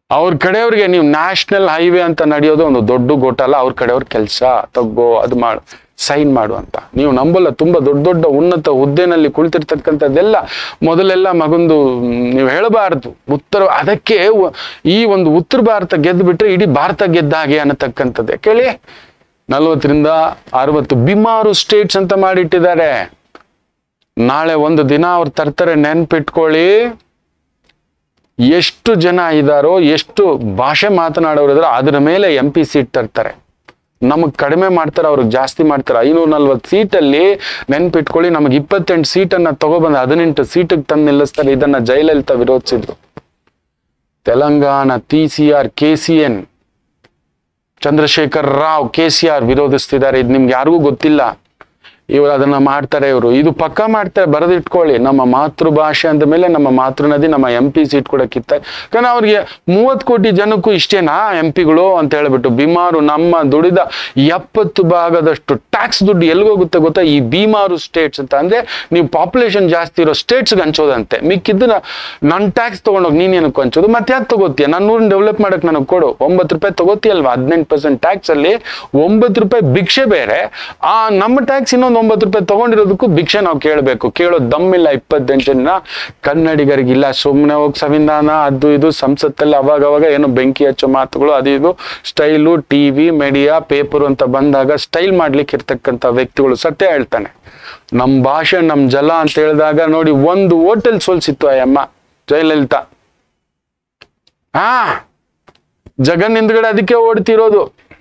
ಅವ್ರ ಕಡೆಯವ್ರಿಗೆ ನೀವು ನ್ಯಾಷನಲ್ ಹೈವೇ ಅಂತ ನಡೆಯೋದು ಒಂದು ದೊಡ್ಡ ಗೋಟಲ್ಲ, ಅವ್ರ ಕಡೆಯವ್ರ ಕೆಲಸ ತಗೋ ಅದು ಮಾಡು ಸೈನ್ ಮಾಡು ಅಂತ. ನೀವು ನಂಬಲ್ಲ, ತುಂಬಾ ದೊಡ್ಡ ದೊಡ್ಡ ಉನ್ನತ ಹುದ್ದೆನಲ್ಲಿ ಕುಳಿತಿರ್ತಕ್ಕಂಥದ್ದೆಲ್ಲ ಮೊದಲೆಲ್ಲ ಮಗೊಂದು ನೀವು ಹೇಳಬಾರದು. ಉತ್ತರ ಅದಕ್ಕೆ ಈ ಒಂದು ಉತ್ತರ ಭಾರತ ಗೆದ್ದು ಬಿಟ್ರೆ ಇಡೀ ಭಾರತ ಗೆದ್ದ ಹಾಗೆ ಅನ್ನತಕ್ಕಂಥದ್ದೇ. ಕೇಳಿ, ನಲ್ವತ್ತರಿಂದ ಅರವತ್ತು ಬಿಮಾರು ಸ್ಟೇಟ್ಸ್ ಅಂತ ಮಾಡಿಟ್ಟಿದ್ದಾರೆ. ನಾಳೆ ಒಂದು ದಿನ ಅವ್ರು ತರ್ತಾರೆ, ನೆನ್ಪಿಟ್ಕೊಳ್ಳಿ. ಎಷ್ಟು ಜನ ಇದ್ದಾರೋ, ಎಷ್ಟು ಭಾಷೆ ಮಾತನಾಡೋರು ಇದಾರೋ ಅದ್ರ ಮೇಲೆ ಎಂ ಪಿ ಸೀಟ್ ತರ್ತಾರೆ. ನಮಗ್ ಕಡಿಮೆ ಮಾಡ್ತಾರೆ, ಅವ್ರಿಗೆ ಜಾಸ್ತಿ ಮಾಡ್ತಾರೆ. ಐನೂರ ನಲ್ವತ್ತು ಸೀಟಲ್ಲಿ ನೆನ್ಪಿಟ್ಕೊಳ್ಳಿ, ನಮಗೆ ಇಪ್ಪತ್ತೆಂಟು ಸೀಟನ್ನ ತಗೊಬಂದು ಹದಿನೆಂಟು ಸೀಟಿಗೆ ತಂದು ನಿಲ್ಲಿಸ್ತಾರೆ. ಇದನ್ನ ಜಯಲಲಿತಾ ವಿರೋಧಿಸಿದ್ರು. Telangana T C R K C N Chandrashekar Rao K C R ವಿರೋಧಿಸ್ತಿದ್ದಾರೆ. ಇದು ನಿಮ್ಗೆ ಯಾರಿಗೂ ಗೊತ್ತಿಲ್ಲ. ಇವರು ಅದನ್ನ ಮಾಡ್ತಾರೆ. ಇವರು ಇದು ಪಕ್ಕ ಮಾಡ್ತಾರೆ, ಬರೆದಿಟ್ಕೊಳ್ಳಿ. ನಮ್ಮ ಮಾತೃಭಾಷೆ ಅಂದ ಮೇಲೆ ನಮ್ಮ ಮಾತೃ ನದಿ ನಮ್ಮ ಎಂ ಪಿ ಸೀಟ್ ಕೂಡ ಕಿತ್ತಾರೆ. ಕಾರಣ ಅವ್ರಿಗೆ ಮೂವತ್ತು ಕೋಟಿ ಜನಕ್ಕೂ ಇಷ್ಟೇನಾ ಎಂ ಪಿಗಳು ಅಂತ ಹೇಳ್ಬಿಟ್ಟು. ಬಿಮಾರು ನಮ್ಮ ದುಡಿದ ಎಪ್ಪತ್ತು ಭಾಗದಷ್ಟು ಟ್ಯಾಕ್ಸ್ ದುಡ್ಡು ಎಲ್ಲಿಗೋಗುತ್ತೆ ಗೊತ್ತಾ? ಈ ಬಿಮಾರು ಸ್ಟೇಟ್ಸ್ ಅಂತ. ಅಂದ್ರೆ ನೀವು ಪಾಪ್ಯುಲೇಷನ್ ಜಾಸ್ತಿ ಇರೋ ಸ್ಟೇಟ್ಸ್ಗೆ ಹಂಚೋದಂತೆ. ಮಿಕ್ಕಿದ್ದನ್ನ ನನ್ನ ಟ್ಯಾಕ್ಸ್ ತಗೊಂಡೋಗಿ ನೀನ್ ಏನಕ್ಕೆ ಹಂಚೋದು? ಮತ್ತೆ ಯಾಕೆ ತಗೋತೀಯ? ನನ್ನ ಊರನ್ನ ಡೆವಲಪ್ ಮಾಡಕ್ ನನಗೆ ಕೊಡು. ಒಂಬತ್ತು ರೂಪಾಯಿ ತಗೋತೀಯಲ್ವಾ? ಹದಿನೆಂಟು ಪರ್ಸೆಂಟ್ ಟ್ಯಾಕ್ಸ್ ಅಲ್ಲಿ ಒಂಬತ್ತು ರೂಪಾಯಿ ಭಿಕ್ಷೆ ಬೇರೆ, ಆ ನಮ್ಮ ಟ್ಯಾಕ್ಸ್ ಇನ್ನೊಂದು ಒಂಬತ್ತು ರೂಪಾಯಿ ತಗೊಂಡಿರೋದಕ್ಕೂ ಭಿಕ್ಷೆ ನಾವು ಕೇಳಬೇಕು. ಕೇಳೋ ದಮ್ಮಿಲ್ಲ ಇಪ್ಪತ್ತೆಂಟು ಜನ ಕನ್ನಡಿಗರಿಗಿಲ್ಲ. ಸುಮ್ಮನೆ ಹೋಗಿ ಸಂವಿಧಾನ ಅದು ಇದು ಸಂಸತ್ತಲ್ಲಿ ಅವಾಗ ಅವಾಗ ಏನೋ ಬೆಂಕಿ ಹಚ್ಚೋ ಮಾತುಗಳು ಅದು ಇದು ಸ್ಟೈಲು, ಟಿವಿ ಮೀಡಿಯಾ ಪೇಪರ್ ಅಂತ ಬಂದಾಗ ಸ್ಟೈಲ್ ಮಾಡ್ಲಿಕ್ಕೆ ಇರ್ತಕ್ಕಂಥ ವ್ಯಕ್ತಿಗಳು. ಸತ್ಯ ಹೇಳ್ತಾನೆ, ನಮ್ ಭಾಷೆ ನಮ್ ಜಲ ಅಂತ ಹೇಳಿದಾಗ ನೋಡಿ, ಒಂದು ಹೋಟೆಲ್ ಸೋಲ್ಸಿತ್ತು ಅಯ್ಯಮ್ಮ ಜಯಲಲಿತಾ. ಹಾ, ಜಗನ್ ಹಿಂದ್ಗಡೆ ಅದಕ್ಕೆ ಓಡ್ತಿರೋದು.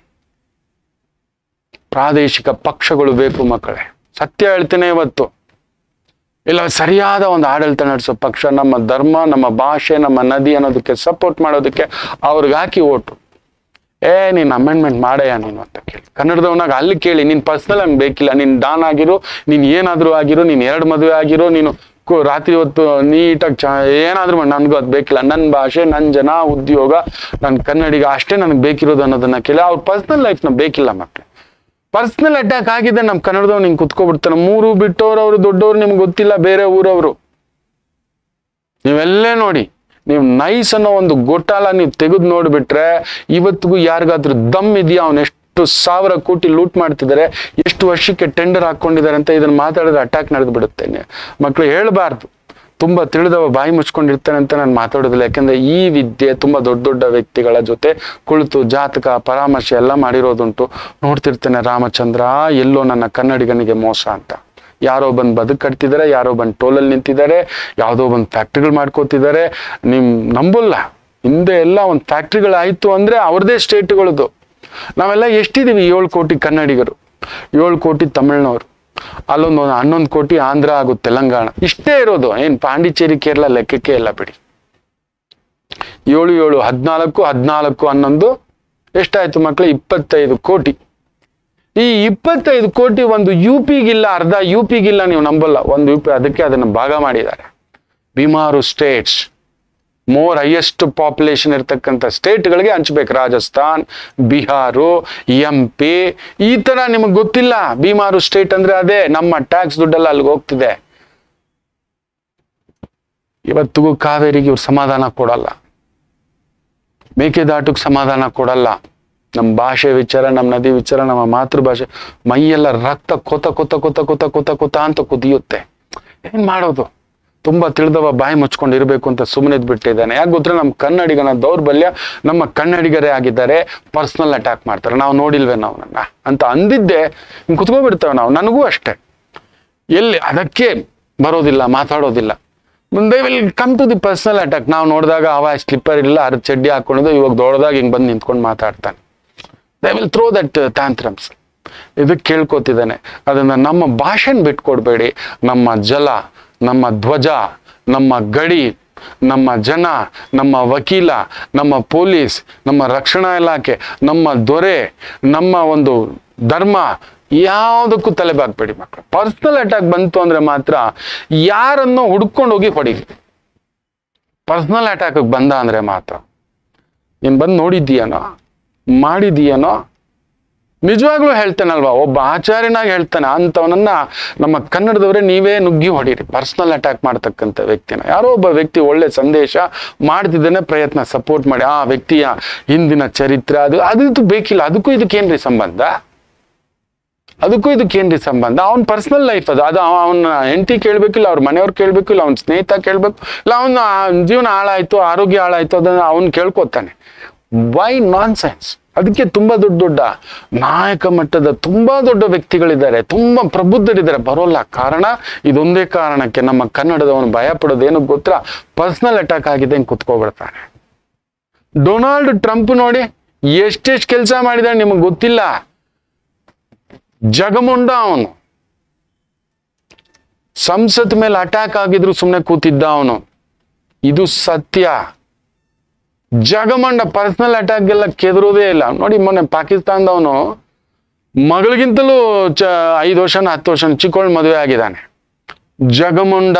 ಪ್ರಾದೇಶಿಕ ಪಕ್ಷಗಳು ಬೇಕು ಮಕ್ಕಳೇ. ಸತ್ಯ ಹೇಳ್ತೇನೆ, ಇವತ್ತು ಇಲ್ಲ ಸರಿಯಾದ ಒಂದು ಆಡಳಿತ ನಡೆಸೋ ಪಕ್ಷ, ನಮ್ಮ ಧರ್ಮ ನಮ್ಮ ಭಾಷೆ ನಮ್ಮ ನದಿ ಅನ್ನೋದಕ್ಕೆ ಸಪೋರ್ಟ್ ಮಾಡೋದಕ್ಕೆ ಅವ್ರಿಗೆ ಹಾಕಿ ಓಟು. ಏ ನೀನ್ ಅಮೆಂಡ್ಮೆಂಟ್ ಮಾಡಯ್ಯ ನೀನು ಅಂತ ಕೇಳಿ. ಕನ್ನಡದವನಾಗ ಅಲ್ಲಿ ಕೇಳಿ, ನೀನ್ ಪರ್ಸನಲ್ ಹಂಗೆ ಬೇಕಿಲ್ಲ. ನೀನ್ ಡಾನ್ ಆಗಿರು, ನೀನ್ ಏನಾದ್ರೂ ಆಗಿರು, ನೀನ್ ಎರಡು ಮದುವೆ ಆಗಿರೋ, ನೀನು ರಾತ್ರಿ ಹೊತ್ತು ನೀಟಾಗಿ ಚ ಏನಾದ್ರೂ ಮಾಡಿ, ನನ್ಗೂ ಅದು ಬೇಕಿಲ್ಲ. ನನ್ನ ಭಾಷೆ, ನನ್ನ ಜನ, ಉದ್ಯೋಗ, ನನ್ನ ಕನ್ನಡಿಗ ಅಷ್ಟೇ ನನಗೆ ಬೇಕಿರೋದು ಅನ್ನೋದನ್ನ ಕೇಳಿ. ಅವ್ರ ಪರ್ಸನಲ್ ಲೈಫ್ನ ಬೇಕಿಲ್ಲ ಮಕ್ಕಳು. ಪರ್ಸನಲ್ ಅಟ್ಯಾಕ್ ಆಗಿದೆ ನಮ್ಮ ಕನ್ನಡದವ್ರು, ನಿಂಗೆ ಕುತ್ಕೊಬಿಡ್ತಾನೆ. ಮೂರು ಬಿಟ್ಟವ್ರು, ಅವರು ದೊಡ್ಡವ್ರು, ನಿಮ್ಗೆ ಗೊತ್ತಿಲ್ಲ, ಬೇರೆ ಊರವರು. ನೀವೆಲ್ಲೇ ನೋಡಿ, ನೀವು ನೈಸ್ ಅನ್ನೋ ಒಂದು ಗೋಟಾಲ ನೀವು ತೆಗೆದು ನೋಡ್ಬಿಟ್ರೆ, ಇವತ್ತಿಗೂ ಯಾರಿಗಾದ್ರೂ ದಮ್ ಇದೆಯಾ? ಅವನು ಎಷ್ಟು ಸಾವಿರ ಕೋಟಿ ಲೂಟ್ ಮಾಡ್ತಿದ್ದಾರೆ, ಎಷ್ಟು ವರ್ಷಕ್ಕೆ ಟೆಂಡರ್ ಹಾಕೊಂಡಿದ್ದಾರೆ ಅಂತ ಇದನ್ನ ಮಾತಾಡಿದ್ರೆ ಅಟ್ಯಾಕ್ ನಡೆದು ಬಿಡುತ್ತೇನೆ. ಮಕ್ಕಳು ಹೇಳ್ಬಾರ್ದು, ತುಂಬಾ ತಿಳಿದವ ಬಾಯಿ ಮುಚ್ಕೊಂಡಿರ್ತಾನೆ ಅಂತ ನಾನು ಮಾತಾಡೋದಿಲ್ಲ. ಯಾಕಂದ್ರೆ ಈ ವಿದ್ಯೆ ತುಂಬಾ ದೊಡ್ಡ ದೊಡ್ಡ ವ್ಯಕ್ತಿಗಳ ಜೊತೆ ಕುಳಿತು ಜಾತಕ ಪರಾಮರ್ಶೆ ಎಲ್ಲ ಮಾಡಿರೋದುಂಟು. ನೋಡ್ತಿರ್ತೇನೆ, ರಾಮಚಂದ್ರ ಎಲ್ಲೋ ನನ್ನ ಕನ್ನಡಿಗನಿಗೆ ಮೋಸ ಅಂತ. ಯಾರೋ ಬಂದು ಬದುಕು ಕಟ್ತಿದ್ದಾರೆ, ಯಾರೋ ಬಂದು ಟೋಲಲ್ಲಿ ನಿಂತಿದ್ದಾರೆ, ಯಾವುದೋ ಒಂದು ಫ್ಯಾಕ್ಟ್ರಿಗಳು ಮಾಡ್ಕೋತಿದ್ದಾರೆ. ನಿಮ್ ನಂಬಲ್ಲ, ಹಿಂದೆ ಎಲ್ಲ ಒಂದು ಫ್ಯಾಕ್ಟ್ರಿಗಳಾಯ್ತು ಅಂದ್ರೆ ಅವ್ರದೇ ಸ್ಟೇಟ್ಗಳದು. ನಾವೆಲ್ಲ ಎಷ್ಟಿದೀವಿ? ಏಳು ಕೋಟಿ ಕನ್ನಡಿಗರು, ಏಳು ಕೋಟಿ ತಮಿಳ್ನವರು, ಅಲ್ಲೊಂದು ಹನ್ನೊಂದು ಕೋಟಿ ಆಂಧ್ರ ಹಾಗೂ ತೆಲಂಗಾಣ. ಇಷ್ಟೇ ಇರೋದು. ಏನ್ ಪಾಂಡಿಚೇರಿ ಕೇರಳ ಲೆಕ್ಕಕ್ಕೆ ಇಲ್ಲ ಬಿಡಿ. ಏಳು ಏಳು ಹದ್ನಾಲ್ಕು ಹದ್ನಾಲ್ಕು ಹನ್ನೊಂದು ಎಷ್ಟಾಯ್ತು ಮಕ್ಕಳು? ಇಪ್ಪತ್ತೈದು ಕೋಟಿ. ಈ ಇಪ್ಪತ್ತೈದು ಕೋಟಿ ಒಂದು ಯು ಪಿಗಿಲ್ಲ, ಅರ್ಧ ಯು ಪಿಗಿಲ್ಲ. ನೀವು ನಂಬಲ್ಲ, ಒಂದು ಯು ಪಿ. ಅದಕ್ಕೆ ಅದನ್ನು ಭಾಗ ಮಾಡಿದ್ದಾರೆ. BIMARU states, more highest population ಇರ್ತಕ್ಕಂಥ ಸ್ಟೇಟ್ಗಳಿಗೆ ಹಂಚ್ಬೇಕು. ರಾಜಸ್ಥಾನ್, ಬಿಹಾರು, ಎಂ ಪಿ, ಈ ತರ. ನಿಮಗೆ ಗೊತ್ತಿಲ್ಲ ಬಿಮಾರು ಸ್ಟೇಟ್ ಅಂದ್ರೆ ಅದೇ. ನಮ್ಮ ಟ್ಯಾಕ್ಸ್ ದುಡ್ಡೆಲ್ಲ ಅಲ್ಲಿಗೆ ಹೋಗ್ತಿದೆ. ಇವತ್ತಿಗೂ ಕಾವೇರಿಗೆ ಇವ್ರು ಸಮಾಧಾನ ಕೊಡಲ್ಲ, ಮೇಕೆದಾಟಕ್ಕೆ ಸಮಾಧಾನ ಕೊಡಲ್ಲ. ನಮ್ಮ ಭಾಷೆ ವಿಚಾರ, ನಮ್ಮ ನದಿ ವಿಚಾರ, ನಮ್ಮ ಮಾತೃಭಾಷೆ, ಮೈಯೆಲ್ಲ ರಕ್ತ ಕೊತ ಕೊತ ಕೊತ ಕೊತ ಕೊತ ಕೊತ ಅಂತ ಕುದಿಯುತ್ತೆ. ಏನ್ ಮಾಡೋದು? ತುಂಬಾ ತಿಳಿದವ ಬಾಯಿ ಮುಚ್ಕೊಂಡು ಇರಬೇಕು ಅಂತ ಸುಮ್ಮನೆ ಬಿಟ್ಟಿದ್ದಾನೆ. ಯಾಕೆ ಗೊತ್ತಾ? ನಮ್ಮ ಕನ್ನಡಿಗನ ದೌರ್ಬಲ್ಯ, ನಮ್ಮ ಕನ್ನಡಿಗರೇ ಆಗಿದ್ದಾರೆ. ಪರ್ಸನಲ್ ಅಟ್ಯಾಕ್ ಮಾಡ್ತಾರೆ. ನಾವು ನೋಡಿಲ್ವೇ ನಾವು ನನ್ನ ಅಂತ ಅಂದಿದ್ದೆ ಹಿಂಗೆ ಕುತ್ಕೊಬಿಡ್ತೇವೆ ನಾವು. ನನಗೂ ಅಷ್ಟೇ, ಎಲ್ಲಿ ಅದಕ್ಕೆ ಬರೋದಿಲ್ಲ, ಮಾತಾಡೋದಿಲ್ಲ. They will come to the personal attack. ನಾವು ನೋಡಿದಾಗ ಅವ ಸ್ಲಿಪ್ಪರ್ ಇಲ್ಲ, ಅರ್ಧ ಚಡ್ಡಿ ಹಾಕೊಂಡಿದ್ದು, ಇವಾಗ ದೊಡ್ಡದಾಗ ಹಿಂಗೆ ಬಂದು ನಿಂತ್ಕೊಂಡು ಮಾತಾಡ್ತಾನೆ. They will throw that tantrums. ಇದಕ್ಕೆ ಕೇಳ್ಕೊತಿದ್ದಾನೆ. ಅದನ್ನ ನಮ್ಮ ಭಾಷೆನ ಬಿಟ್ಕೊಡ್ಬೇಡಿ. ನಮ್ಮ ಜಲ, ನಮ್ಮ ಧ್ವಜ, ನಮ್ಮ ಗಡಿ, ನಮ್ಮ ಜನ, ನಮ್ಮ ವಕೀಲ, ನಮ್ಮ ಪೊಲೀಸ್, ನಮ್ಮ ರಕ್ಷಣಾ ಇಲಾಖೆ, ನಮ್ಮ ದೊರೆ, ನಮ್ಮ ಒಂದು ಧರ್ಮ, ಯಾವುದಕ್ಕೂ ತಲೆ ಬಾಗ್ಬೇಡಿ ಮಕ್ಕಳು. ಪರ್ಸನಲ್ ಅಟ್ಯಾಕ್ ಬಂತು ಅಂದ್ರೆ ಮಾತ್ರ ಯಾರನ್ನೋ ಹುಡ್ಕೊಂಡು ಹೋಗಿ ಹೊಡಿ. ಪರ್ಸನಲ್ ಅಟ್ಯಾಕ್ ಬಂದ ಅಂದ್ರೆ ಮಾತ್ರ ನೀನ್ ಬಂದು ನೋಡಿದ್ದೀಯನೋ, ಮಾಡಿದೀಯನೋ, ನಿಜವಾಗ್ಲೂ ಹೇಳ್ತಾನಲ್ವಾ, ಒಬ್ಬ ಆಚಾರ್ಯನಾಗಿ ಹೇಳ್ತಾನೆ, ಅಂಥವನನ್ನ ನಮ್ಮ ಕನ್ನಡದವರೇ ನೀವೇ ನುಗ್ಗಿ ಹೊಡೀರಿ. ಪರ್ಸನಲ್ ಅಟ್ಯಾಕ್ ಮಾಡ್ತಕ್ಕಂಥ ವ್ಯಕ್ತಿನ ಯಾರೋ ಒಬ್ಬ ವ್ಯಕ್ತಿ ಒಳ್ಳೆ ಸಂದೇಶ ಮಾಡ್ತಿದ್ದಾನೆ, ಪ್ರಯತ್ನ ಸಪೋರ್ಟ್ ಮಾಡಿ. ಆ ವ್ಯಕ್ತಿಯ ಹಿಂದಿನ ಚರಿತ್ರೆ ಅದು ಅದು ಬೇಕಿಲ್ಲ. ಅದಕ್ಕೂ ಇದಕ್ಕೇನ್ರಿ ಸಂಬಂಧ? ಅದಕ್ಕೂ ಇದಕ್ಕೇನ್ರಿ ಸಂಬಂಧ? ಅವ್ನ ಪರ್ಸನಲ್ ಲೈಫ್ ಅದು. ಅದು ಅವನ ಹೆಂಡತಿ ಕೇಳಬೇಕಿಲ್ಲ, ಅವ್ರ ಮನೆಯವ್ರು ಕೇಳಬೇಕು, ಇಲ್ಲ ಅವ್ನ ಸ್ನೇಹಿತ ಕೇಳಬೇಕು, ಇಲ್ಲ ಅವನ ಜೀವನ ಹಾಳಾಯ್ತು, ಆರೋಗ್ಯ ಹಾಳಾಯ್ತು, ಅದನ್ನ ಅವ್ನು ಕೇಳ್ಕೊತಾನೆ. ವೈ ನಾನ್ ಸೆನ್ಸ್? ಅದಕ್ಕೆ ತುಂಬಾ ದೊಡ್ಡ ದೊಡ್ಡ ನಾಯಕ ಮಟ್ಟದ ತುಂಬಾ ದೊಡ್ಡ ವ್ಯಕ್ತಿಗಳಿದ್ದಾರೆ, ತುಂಬಾ ಪ್ರಬುದ್ಧರಿದ್ದಾರೆ, ಬರೋಲ್ಲ. ಕಾರಣ ಇದೊಂದೇ ಕಾರಣಕ್ಕೆ, ನಮ್ಮ ಕನ್ನಡದವನು ಭಯ ಪಡೋದೇನು ಗೊತ್ತಾ? ಪರ್ಸನಲ್ ಅಟ್ಯಾಕ್ ಆಗಿದೆ ಅಂತ ಕುತ್ಕೋಬಿಡ್ತಾನೆ. ಡೊನಾಲ್ಡ್ ಟ್ರಂಪ್ ನೋಡಿ ಎಷ್ಟೆಷ್ಟು ಕೆಲಸ ಮಾಡಿದಾನೆ ನಿಮಗೆ ಗೊತ್ತಿಲ್ಲ. ಜಗಮುಂಡ ಅವನು. ಸಂಸತ್ ಮೇಲೆ ಅಟ್ಯಾಕ್ ಆಗಿದ್ರು ಸುಮ್ಮನೆ ಕೂತಿದ್ದ ಅವನು. ಇದು ಸತ್ಯ. ಜಗಮಂಡ ಪರ್ಸನಲ್ ಅಟ್ಯಾಕ್ ಎಲ್ಲ ಕೆದರೋದೇ ಇಲ್ಲ. ನೋಡಿ ಮೊನ್ನೆ ಪಾಕಿಸ್ತಾನದವನು ಮಗಳಿಗಿಂತಲೂ ಚ ಐದು ವರ್ಷನ ಹತ್ತು ವರ್ಷ ಚಿಕ್ಕವಳು ಮದುವೆ ಆಗಿದ್ದಾನೆ. ಜಗಮುಂಡ.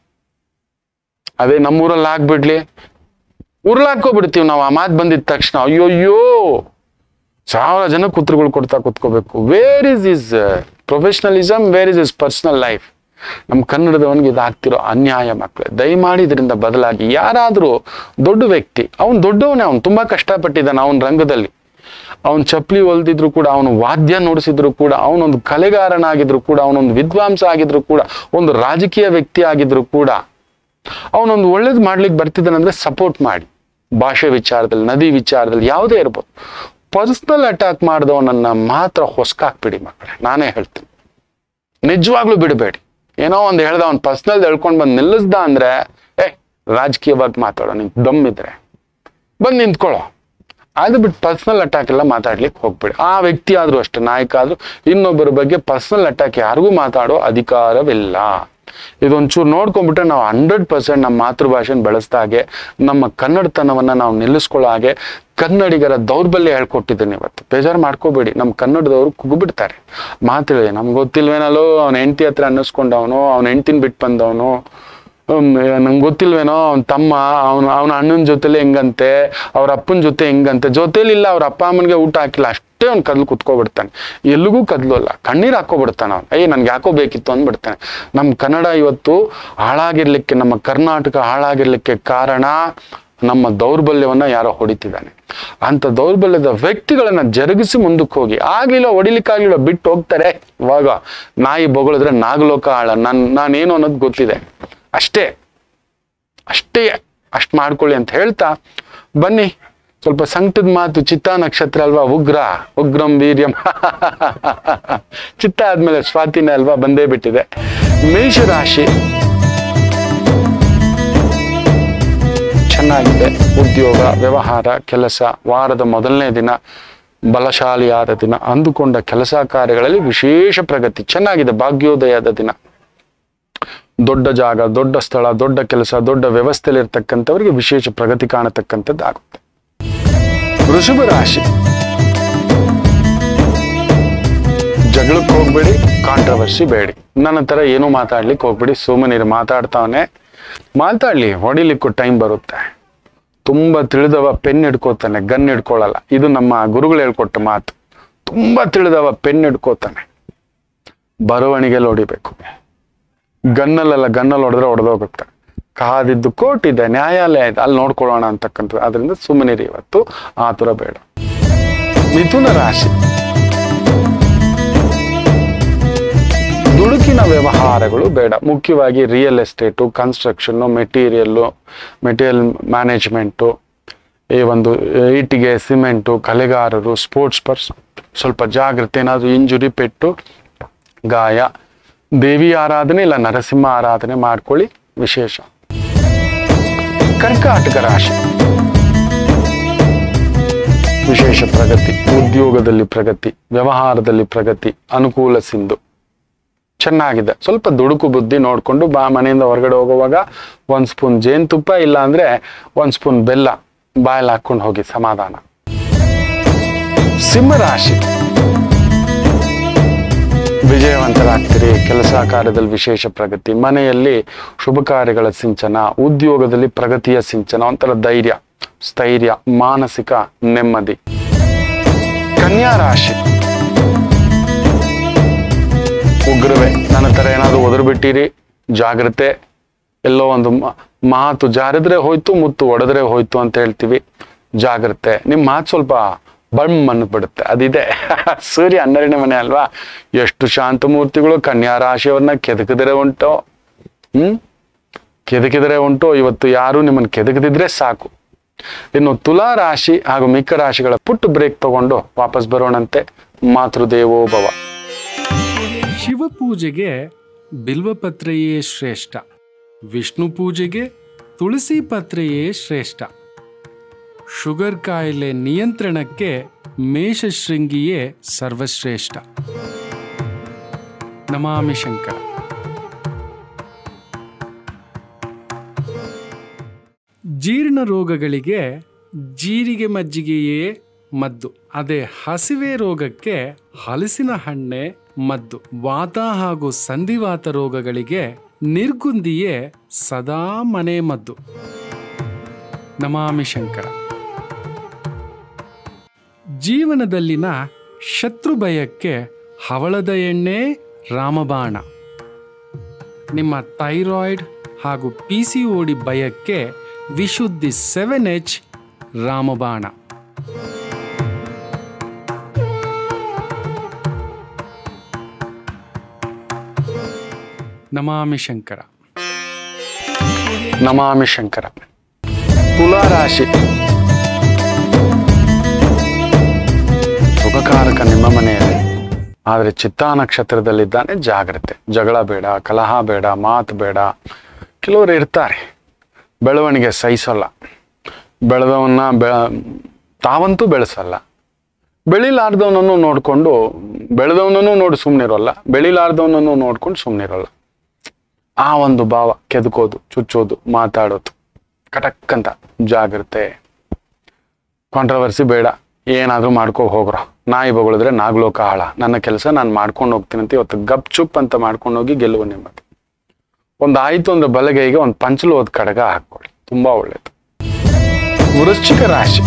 ಅದೇ ನಮ್ಮೂರಲ್ಲಿ ಆಗ್ಬಿಡ್ಲಿ, ಉರ್ಲಾಕೋಬಿಡ್ತೀವಿ ನಾವು ಆ ಮಾತು ಬಂದಿದ ತಕ್ಷಣ. ಅಯ್ಯೋಯ್ಯೋ, ಸಾವಿರ ಜನ ಕೂತ್ರುಗಳು ಕೊಡ್ತಾ ಕೂತ್ಕೋಬೇಕು. Where is is professionalism, where is is personal life? ನಮ್ಮ ಕನ್ನಡದವನಿಗೆ ಇದಾಗ್ತಿರೋ ಅನ್ಯಾಯ ಮಕ್ಕಳೇ. ದಯಮಾಡಿ ಇದರಿಂದ ಬದಲಾಗಿ. ಯಾರಾದರೂ ದೊಡ್ಡ ವ್ಯಕ್ತಿ, ಅವನು ದೊಡ್ಡವನೇ, ಅವನು ತುಂಬಾ ಕಷ್ಟಪಟ್ಟಿದ್ದಾನೆ ಅವನ ರಂಗದಲ್ಲಿ. ಅವನು ಚಪ್ಪಲಿ ಹೊಲ್ದಿದ್ರು ಕೂಡ, ಅವನು ವಾದ್ಯ ನುಡಿಸಿದ್ರು ಕೂಡ, ಅವನೊಂದು ಕಲೆಗಾರನಾಗಿದ್ರು ಕೂಡ, ಅವನೊಂದು ವಿದ್ವಾಂಸ ಆಗಿದ್ರು ಕೂಡ, ಒಂದು ರಾಜಕೀಯ ವ್ಯಕ್ತಿ ಆಗಿದ್ರು ಕೂಡ, ಅವನೊಂದು ಒಳ್ಳೇದು ಮಾಡ್ಲಿಕ್ಕೆ ಬರ್ತಿದ್ದಾನಂದ್ರೆ ಸಪೋರ್ಟ್ ಮಾಡಿ. ಭಾಷೆ ವಿಚಾರದಲ್ಲಿ, ನದಿ ವಿಚಾರದಲ್ಲಿ, ಯಾವುದೇ ಇರ್ಬೋದು. ಪರ್ಸನಲ್ ಅಟ್ಯಾಕ್ ಮಾಡಿದವನನ್ನ ಮಾತ್ರ ಹೊಸ್ಕಾಕ್ಬಿಡಿ ಮಕ್ಕಳೇ. ನಾನೇ ಹೇಳ್ತೀನಿ, ನಿಜವಾಗ್ಲೂ ಬಿಡಬೇಡಿ. ಏನೋ ಒಂದು ಹೇಳ್ದ, ಅವ್ನು ಪರ್ಸನಲ್ ಹೇಳ್ಕೊಂಡು ಬಂದು ನಿಲ್ಲಿಸ್ದ ಅಂದ್ರೆ, ಏ ರಾಜಕೀಯವಾಗಿ ಮಾತಾಡೋ, ನಿಂಗೆ ದಮ್ಮಿದ್ರೆ ಬಂದು ನಿಂತ್ಕೊಳ್ಳೋ. ಅದು ಬಿಟ್ಟು ಪರ್ಸನಲ್ ಅಟ್ಯಾಕ್ ಎಲ್ಲ ಮಾತಾಡ್ಲಿಕ್ಕೆ ಹೋಗ್ಬೇಡಿ. ಆ ವ್ಯಕ್ತಿ ಆದ್ರೂ ಅಷ್ಟೇ, ನಾಯಕ ಆದ್ರೂ, ಇನ್ನೊಬ್ಬರ ಬಗ್ಗೆ ಪರ್ಸನಲ್ ಅಟ್ಯಾಕ್ ಯಾರಿಗೂ ಮಾತಾಡೋ ಅಧಿಕಾರವಿಲ್ಲ. ಇದೊಂಚೂರು ನೋಡ್ಕೊಂಡ್ಬಿಟ್ರೆ ನಾವು ಹಂಡ್ರೆಡ್ ಪರ್ಸೆಂಟ್ ನಮ್ಮ ಮಾತೃಭಾಷೆನ ಬೆಳೆಸ್ದ ಹಾಗೆ, ನಮ್ಮ ಕನ್ನಡತನವನ್ನ ನಾವು ನಿಲ್ಲಿಸ್ಕೊಳ್ಳೋ ಹಾಗೆ, ಕನ್ನಡಿಗರ ದೌರ್ಬಲ್ಯ ಹೇಳ್ಕೊಟ್ಟಿದ್ದೀನಿ ಇವತ್ತು. ಬೇಜಾರು ಮಾಡ್ಕೋಬೇಡಿ. ನಮ್ಮ ಕನ್ನಡದವರು ಕುಗ್ಬಿಡ್ತಾರೆ. ಮಾತೇಳಿ ನಮ್ಗೆ ಗೊತ್ತಿಲ್ವೇನಲ್ಲೋ, ಅವನ ಹೆಂಡತಿ ಹತ್ರ ಅನ್ನಿಸ್ಕೊಂಡವನು, ಅವನ ಹೆಂಡತಿನ ಬಿಟ್ಟು ಬಂದವನು, ನಂಗೆ ಗೊತ್ತಿಲ್ವೇನೋ ಅವನ ತಮ್ಮ ಅವನ ಅವನ ಅಣ್ಣನ ಜೊತೆಲಿ ಹೆಂಗಂತೆ, ಅವ್ರ ಅಪ್ಪನ ಜೊತೆ ಹೆಂಗಂತೆ, ಜೊತೆಲಿಲ್ಲ ಅವ್ರ ಅಪ್ಪ ಅಮ್ಮನಿಗೆ ಊಟ ಹಾಕಿಲ್ಲ, ಅಷ್ಟೇ ಅವ್ನು ಕದ್ಲು ಕುತ್ಕೊಬಿಡ್ತಾನೆ. ಎಲ್ಲಿಗೂ ಕದ್ಲು ಅಲ್ಲ, ಕಣ್ಣೀರು ಹಾಕೋಬಿಡ್ತಾನೆ ಅವ್ನು. ಅಯ್ಯ ನನ್ಗೆ ಯಾಕೋ ಬೇಕಿತ್ತು ಅಂದ್ಬಿಡ್ತಾನೆ. ನಮ್ಮ ಕನ್ನಡ ಇವತ್ತು ಹಾಳಾಗಿರ್ಲಿಕ್ಕೆ, ನಮ್ಮ ಕರ್ನಾಟಕ ಹಾಳಾಗಿರ್ಲಿಕ್ಕೆ ಕಾರಣ ನಮ್ಮ ದೌರ್ಬಲ್ಯವನ್ನ ಯಾರೋ ಹೊಡಿತಿದ್ದಾನೆ. ಅಂತ ದೌರ್ಬಲ್ಯದ ವ್ಯಕ್ತಿಗಳನ್ನ ಜರುಗಿಸಿ ಮುಂದಕ್ಕೆ ಹೋಗಿ. ಆಗ್ಲಿಲ್ಲ, ಹೊಡಿಲಿಕ್ಕಾಗ್ಲಿಲ್ಲ, ಬಿಟ್ಟು ಹೋಗ್ತಾರೆ. ಇವಾಗ ನಾಯಿ ಬೊಗಳಿದ್ರೆ ನಾಗಲೋಕ ಹಾಳ. ನನ್ ನಾನೇನು ಅನ್ನೋದು ಗೊತ್ತಿದೆ. ಅಷ್ಟೇ ಅಷ್ಟೇ ಅಷ್ಟು ಮಾಡ್ಕೊಳ್ಳಿ ಅಂತ ಹೇಳ್ತಾ ಬನ್ನಿ. ಸ್ವಲ್ಪ ಸಂಕಟದ ಮಾತು. ಚಿತ್ತ ನಕ್ಷತ್ರ ಅಲ್ವಾ, ಉಗ್ರ ಉಗ್ರಂ ವೀರ್ಯಂ. ಚಿತ್ತ ಆದ್ಮೇಲೆ ಸ್ವಾತಿನ ಅಲ್ವಾ, ಬಂದೇ ಬಿಟ್ಟಿದೆ. ಮೇಷರಾಶಿ ಚೆನ್ನಾಗಿದೆ. ಉದ್ಯೋಗ, ವ್ಯವಹಾರ, ಕೆಲಸ, ವಾರದ ಮೊದಲನೇ ದಿನ ಬಲಶಾಲಿಯಾದ ದಿನ. ಅಂದುಕೊಂಡ ಕೆಲಸ ಕಾರ್ಯಗಳಲ್ಲಿ ವಿಶೇಷ ಪ್ರಗತಿ ಚೆನ್ನಾಗಿದೆ. ಭಾಗ್ಯೋದಯದ ದಿನ. ದೊಡ್ಡ ಜಾಗ, ದೊಡ್ಡ ಸ್ಥಳ, ದೊಡ್ಡ ಕೆಲಸ, ದೊಡ್ಡ ವ್ಯವಸ್ಥೆಯಲ್ಲಿ ಇರ್ತಕ್ಕಂಥವರಿಗೆ ವಿಶೇಷ ಪ್ರಗತಿ ಕಾಣತಕ್ಕಂಥದ್ದು ಆಗುತ್ತೆ. ವೃಷಭ ರಾಶಿ, ಜಗಳಕ್ಕೆ ಹೋಗ್ಬೇಡಿ, ಕಾಂಟ್ರವರ್ಸಿ ಬೇಡಿ. ನನ್ನ ತರ ಏನೂ ಮಾತಾಡ್ಲಿಕ್ಕೆ ಹೋಗ್ಬೇಡಿ. ಸುಮ್ಮನಿರು. ಮಾತಾಡ್ತಾವನೆ, ಮಾತಾಡ್ಲಿ, ಹೊಡಿಲಿಕ್ಕೂ ಟೈಮ್ ಬರುತ್ತೆ. ತುಂಬಾ ತಿಳಿದವ ಪೆನ್ ಹಿಡ್ಕೋತಾನೆ, ಗನ್ ಹಿಡ್ಕೊಳ್ಳಲ್ಲ. ಇದು ನಮ್ಮ ಗುರುಗಳು ಹೇಳ್ಕೊಟ್ಟ ಮಾತು. ತುಂಬಾ ತಿಳಿದವ ಪೆನ್ ಹಿಡ್ಕೋತಾನೆ, ಬರವಣಿಗೆಯಲ್ಲಿ ಹೊಡಿಬೇಕು. ಗನ್ನಲ್ಲ, ಗನ್ನಲ್ಲಿ ಹೊಡೆದ್ರೆ ಹೊಡೆದೋಗುತ್ತೆ. ಕಾದಿದ್ದು ಕೋರ್ಟ್ ಇದೆ, ನ್ಯಾಯಾಲಯ ಇದೆ, ಅಲ್ಲಿ ನೋಡ್ಕೊಳ್ಳೋಣ ಅಂತಕ್ಕಂಥದ್ದು. ಅದರಿಂದ ಸುಮ್ಮನಿರಿ ಇವತ್ತು, ಆತುರ ಬೇಡ. ಮಿಥುನ ರಾಶಿ, ದುಡುಕಿನ ವ್ಯವಹಾರಗಳು ಬೇಡ. ಮುಖ್ಯವಾಗಿ real estate, construction, material, material management, ಈ ಒಂದು ಇಟ್ಟಿಗೆ, ಸಿಮೆಂಟು, ಕಲೆಗಾರರು, ಸ್ಪೋರ್ಟ್ಸ್ ಪರ್ಸನ್ ಸ್ವಲ್ಪ ಜಾಗ್ರತೆ. ಏನಾದರೂ ಇಂಜುರಿ, ಪೆಟ್ಟು, ಗಾಯ, ದೇವಿ ಆರಾಧನೆ ಇಲ್ಲ ನರಸಿಂಹ ಆರಾಧನೆ ಮಾಡ್ಕೊಳ್ಳಿ, ವಿಶೇಷ. ಕರ್ಕಾಟಕ ರಾಶಿ, ವಿಶೇಷ ಪ್ರಗತಿ. ಉದ್ಯೋಗದಲ್ಲಿ ಪ್ರಗತಿ, ವ್ಯವಹಾರದಲ್ಲಿ ಪ್ರಗತಿ, ಅನುಕೂಲ ಸಿಂಧು ಚೆನ್ನಾಗಿದೆ. ಸ್ವಲ್ಪ ದುಡುಕು ಬುದ್ಧಿ ನೋಡ್ಕೊಂಡು ಬಾ. ಮನೆಯಿಂದ ಹೊರಗಡೆ ಹೋಗುವಾಗ ಒಂದ್ ಸ್ಪೂನ್ ಜೇನುತುಪ್ಪ, ಇಲ್ಲ ಅಂದ್ರೆ ಒಂದ್ ಸ್ಪೂನ್ ಬೆಲ್ಲ ಬಾಯಲ್ಲಿ ಹಾಕೊಂಡು ಹೋಗಿ, ಸಮಾಧಾನ. ಸಿಂಹರಾಶಿ, ವಿಜಯವಂತರಾಗ್ತೀರಿ. ಕೆಲಸ ಕಾರ್ಯದಲ್ಲಿ ವಿಶೇಷ ಪ್ರಗತಿ, ಮನೆಯಲ್ಲಿ ಶುಭ ಕಾರ್ಯಗಳ ಸಿಂಚನ, ಉದ್ಯೋಗದಲ್ಲಿ ಪ್ರಗತಿಯ ಸಿಂಚನ, ಒಂಥರ ಧೈರ್ಯ, ಸ್ಥೈರ್ಯ, ಮಾನಸಿಕ ನೆಮ್ಮದಿ. ಕನ್ಯಾ ರಾಶಿ, ಉಗ್ರವೇ ನನ್ನ ಥರ ಏನಾದರೂ ಒದರು ಬಿಟ್ಟಿರಿ, ಜಾಗ್ರತೆ. ಎಲ್ಲೋ ಒಂದು ಮಾತು ಜಾರಿದ್ರೆ ಹೋಯ್ತು, ಮುತ್ತು ಒಡೆದ್ರೆ ಹೋಯ್ತು ಅಂತ ಹೇಳ್ತೀವಿ. ಜಾಗ್ರತೆ. ನಿಮ್ಮ ಮಾತು ಸ್ವಲ್ಪ ಬಣ್ಣ ಅಂದ್ಬಿಡುತ್ತೆ, ಅದಿದೆ. ಸೂರ್ಯ ಹನ್ನೆರಡನೇ ಮನೆ ಅಲ್ವಾ. ಎಷ್ಟು ಶಾಂತಮೂರ್ತಿಗಳು ಕನ್ಯಾ ರಾಶಿಯವ್ರನ್ನ ಕೆದಕಿದರೆ ಉಂಟು, ಹ್ಮ್ ಕೆದಕಿದರೆ ಉಂಟು. ಇವತ್ತು ಯಾರು ನಿಮ್ಮನ್ನು ಕೆದಕದಿದ್ರೆ ಸಾಕು. ಇನ್ನು ತುಲಾ ರಾಶಿ ಹಾಗೂ ಮಿಕ್ಕ ರಾಶಿಗಳ ಪುಟ್ಟು ಬ್ರೇಕ್ ತಗೊಂಡು ವಾಪಸ್ ಬರೋಣಂತೆ. ಮಾತೃದೇವೋ ಭವ. ಶಿವಪೂಜೆಗೆ ಬಿಲ್ವಪತ್ರೆಯೇ ಶ್ರೇಷ್ಠ, ವಿಷ್ಣು ಪೂಜೆಗೆ ತುಳಸಿ ಪತ್ರೆಯೇ ಶ್ರೇಷ್ಠ, ಶುಗರ್ ಕಾಯಿಲೆ ನಿಯಂತ್ರಣಕ್ಕೆ ಮೇಷಶೃಂಗಿಯೇ ಸರ್ವಶ್ರೇಷ್ಠ. ನಮಾಮಿ ಶಂಕರ. ಜೀರ್ಣ ರೋಗಗಳಿಗೆ ಜೀರಿಗೆ ಮಜ್ಜಿಗೆಯೇ ಮದ್ದು. ಅದೇ ಹಸಿವೆ ರೋಗಕ್ಕೆ ಹಲಸಿನ ಹಣ್ಣೆ ಮದ್ದು. ವಾತ ಹಾಗೂ ಸಂಧಿವಾತ ರೋಗಗಳಿಗೆ ನಿರ್ಗುಂದಿಯೇ ಸದಾ ಮನೆ ಮದ್ದು. ನಮಾಮಿ ಶಂಕರ. ಜೀವನದಲ್ಲಿನ ಶತ್ರು ಭಯಕ್ಕೆ ಹವಳದ ಎಣ್ಣೆ ರಾಮಬಾಣ. ನಿಮ್ಮ ಥೈರಾಯ್ಡ್ ಹಾಗೂ ಪಿ ಸಿ ಓ ಡಿ ಭಯಕ್ಕೆ ವಿಶುದ್ಧಿ ಸೆವೆನ್ ಎಚ್ ರಾಮಬಾಣ. ನಮಾಮಿ ಶಂಕರ. ನಮಾಮಿ ಶಂಕರ. ತುಲಾ ರಾಶಿ ಸುಖಕಾರಕ ನಿಮ್ಮ ಮನೆಯಲ್ಲಿ, ಆದರೆ ಚಿತ್ತಾ ನಕ್ಷತ್ರದಲ್ಲಿದ್ದಾನೆ. ಜಾಗ್ರತೆ. ಜಗಳ ಬೇಡ, ಕಲಹ ಬೇಡ, ಮಾತು ಬೇಡ. ಕೆಲವರು ಇರ್ತಾರೆ ಬೆಳವಣಿಗೆ ಸಹಿಸಲ್ಲ, ಬೆಳೆದವನ್ನ ಬೆ ತಾವಂತೂ ಬೆಳೆಸಲ್ಲ, ಬೆಳಿಲಾರ್ದವನನ್ನು ನೋಡಿಕೊಂಡು ಬೆಳೆದವನನ್ನು ನೋಡಿ ಸುಮ್ಮನಿರೋಲ್ಲ, ಬೆಳಿಲಾರ್ದವನನ್ನು ನೋಡ್ಕೊಂಡು ಸುಮ್ಮನಿರೋಲ್ಲ. ಆ ಒಂದು ಭಾವ ಕೆದಕೋದು, ಚುಚ್ಚೋದು, ಮಾತಾಡೋದು, ಕಟಕ್ ಅಂತ. ಜಾಗ್ರತೆ. ಕಾಂಟ್ರವರ್ಸಿ ಬೇಡ. ಏನಾದರೂ ಮಾಡ್ಕೊ ಹೋಗ್ರೋ. ನಾಯಿ ಬಗಳಿದ್ರೆ ನಾಗ್ಲೋಕ ಹಾಳ. ನನ್ನ ಕೆಲಸ ನಾನು ಮಾಡ್ಕೊಂಡು ಹೋಗ್ತೀನಿ ಅಂತ ಇವತ್ತು ಗಪ್ ಚುಪ್ ಅಂತ ಮಾಡ್ಕೊಂಡು ಹೋಗಿ ಗೆಲ್ಲುವ ನಿಮ್ಮದು. ಒಂದು ಆಯ್ತು ಅಂದ್ರೆ ಬಲಗೈಗೆ ಒಂದು ಪಂಚಲು ಹೋದ ಕಡಗ ಹಾಕೊಳ್ಳಿ, ತುಂಬಾ ಒಳ್ಳೇದು. ವೃಶ್ಚಿಕ ರಾಶಿ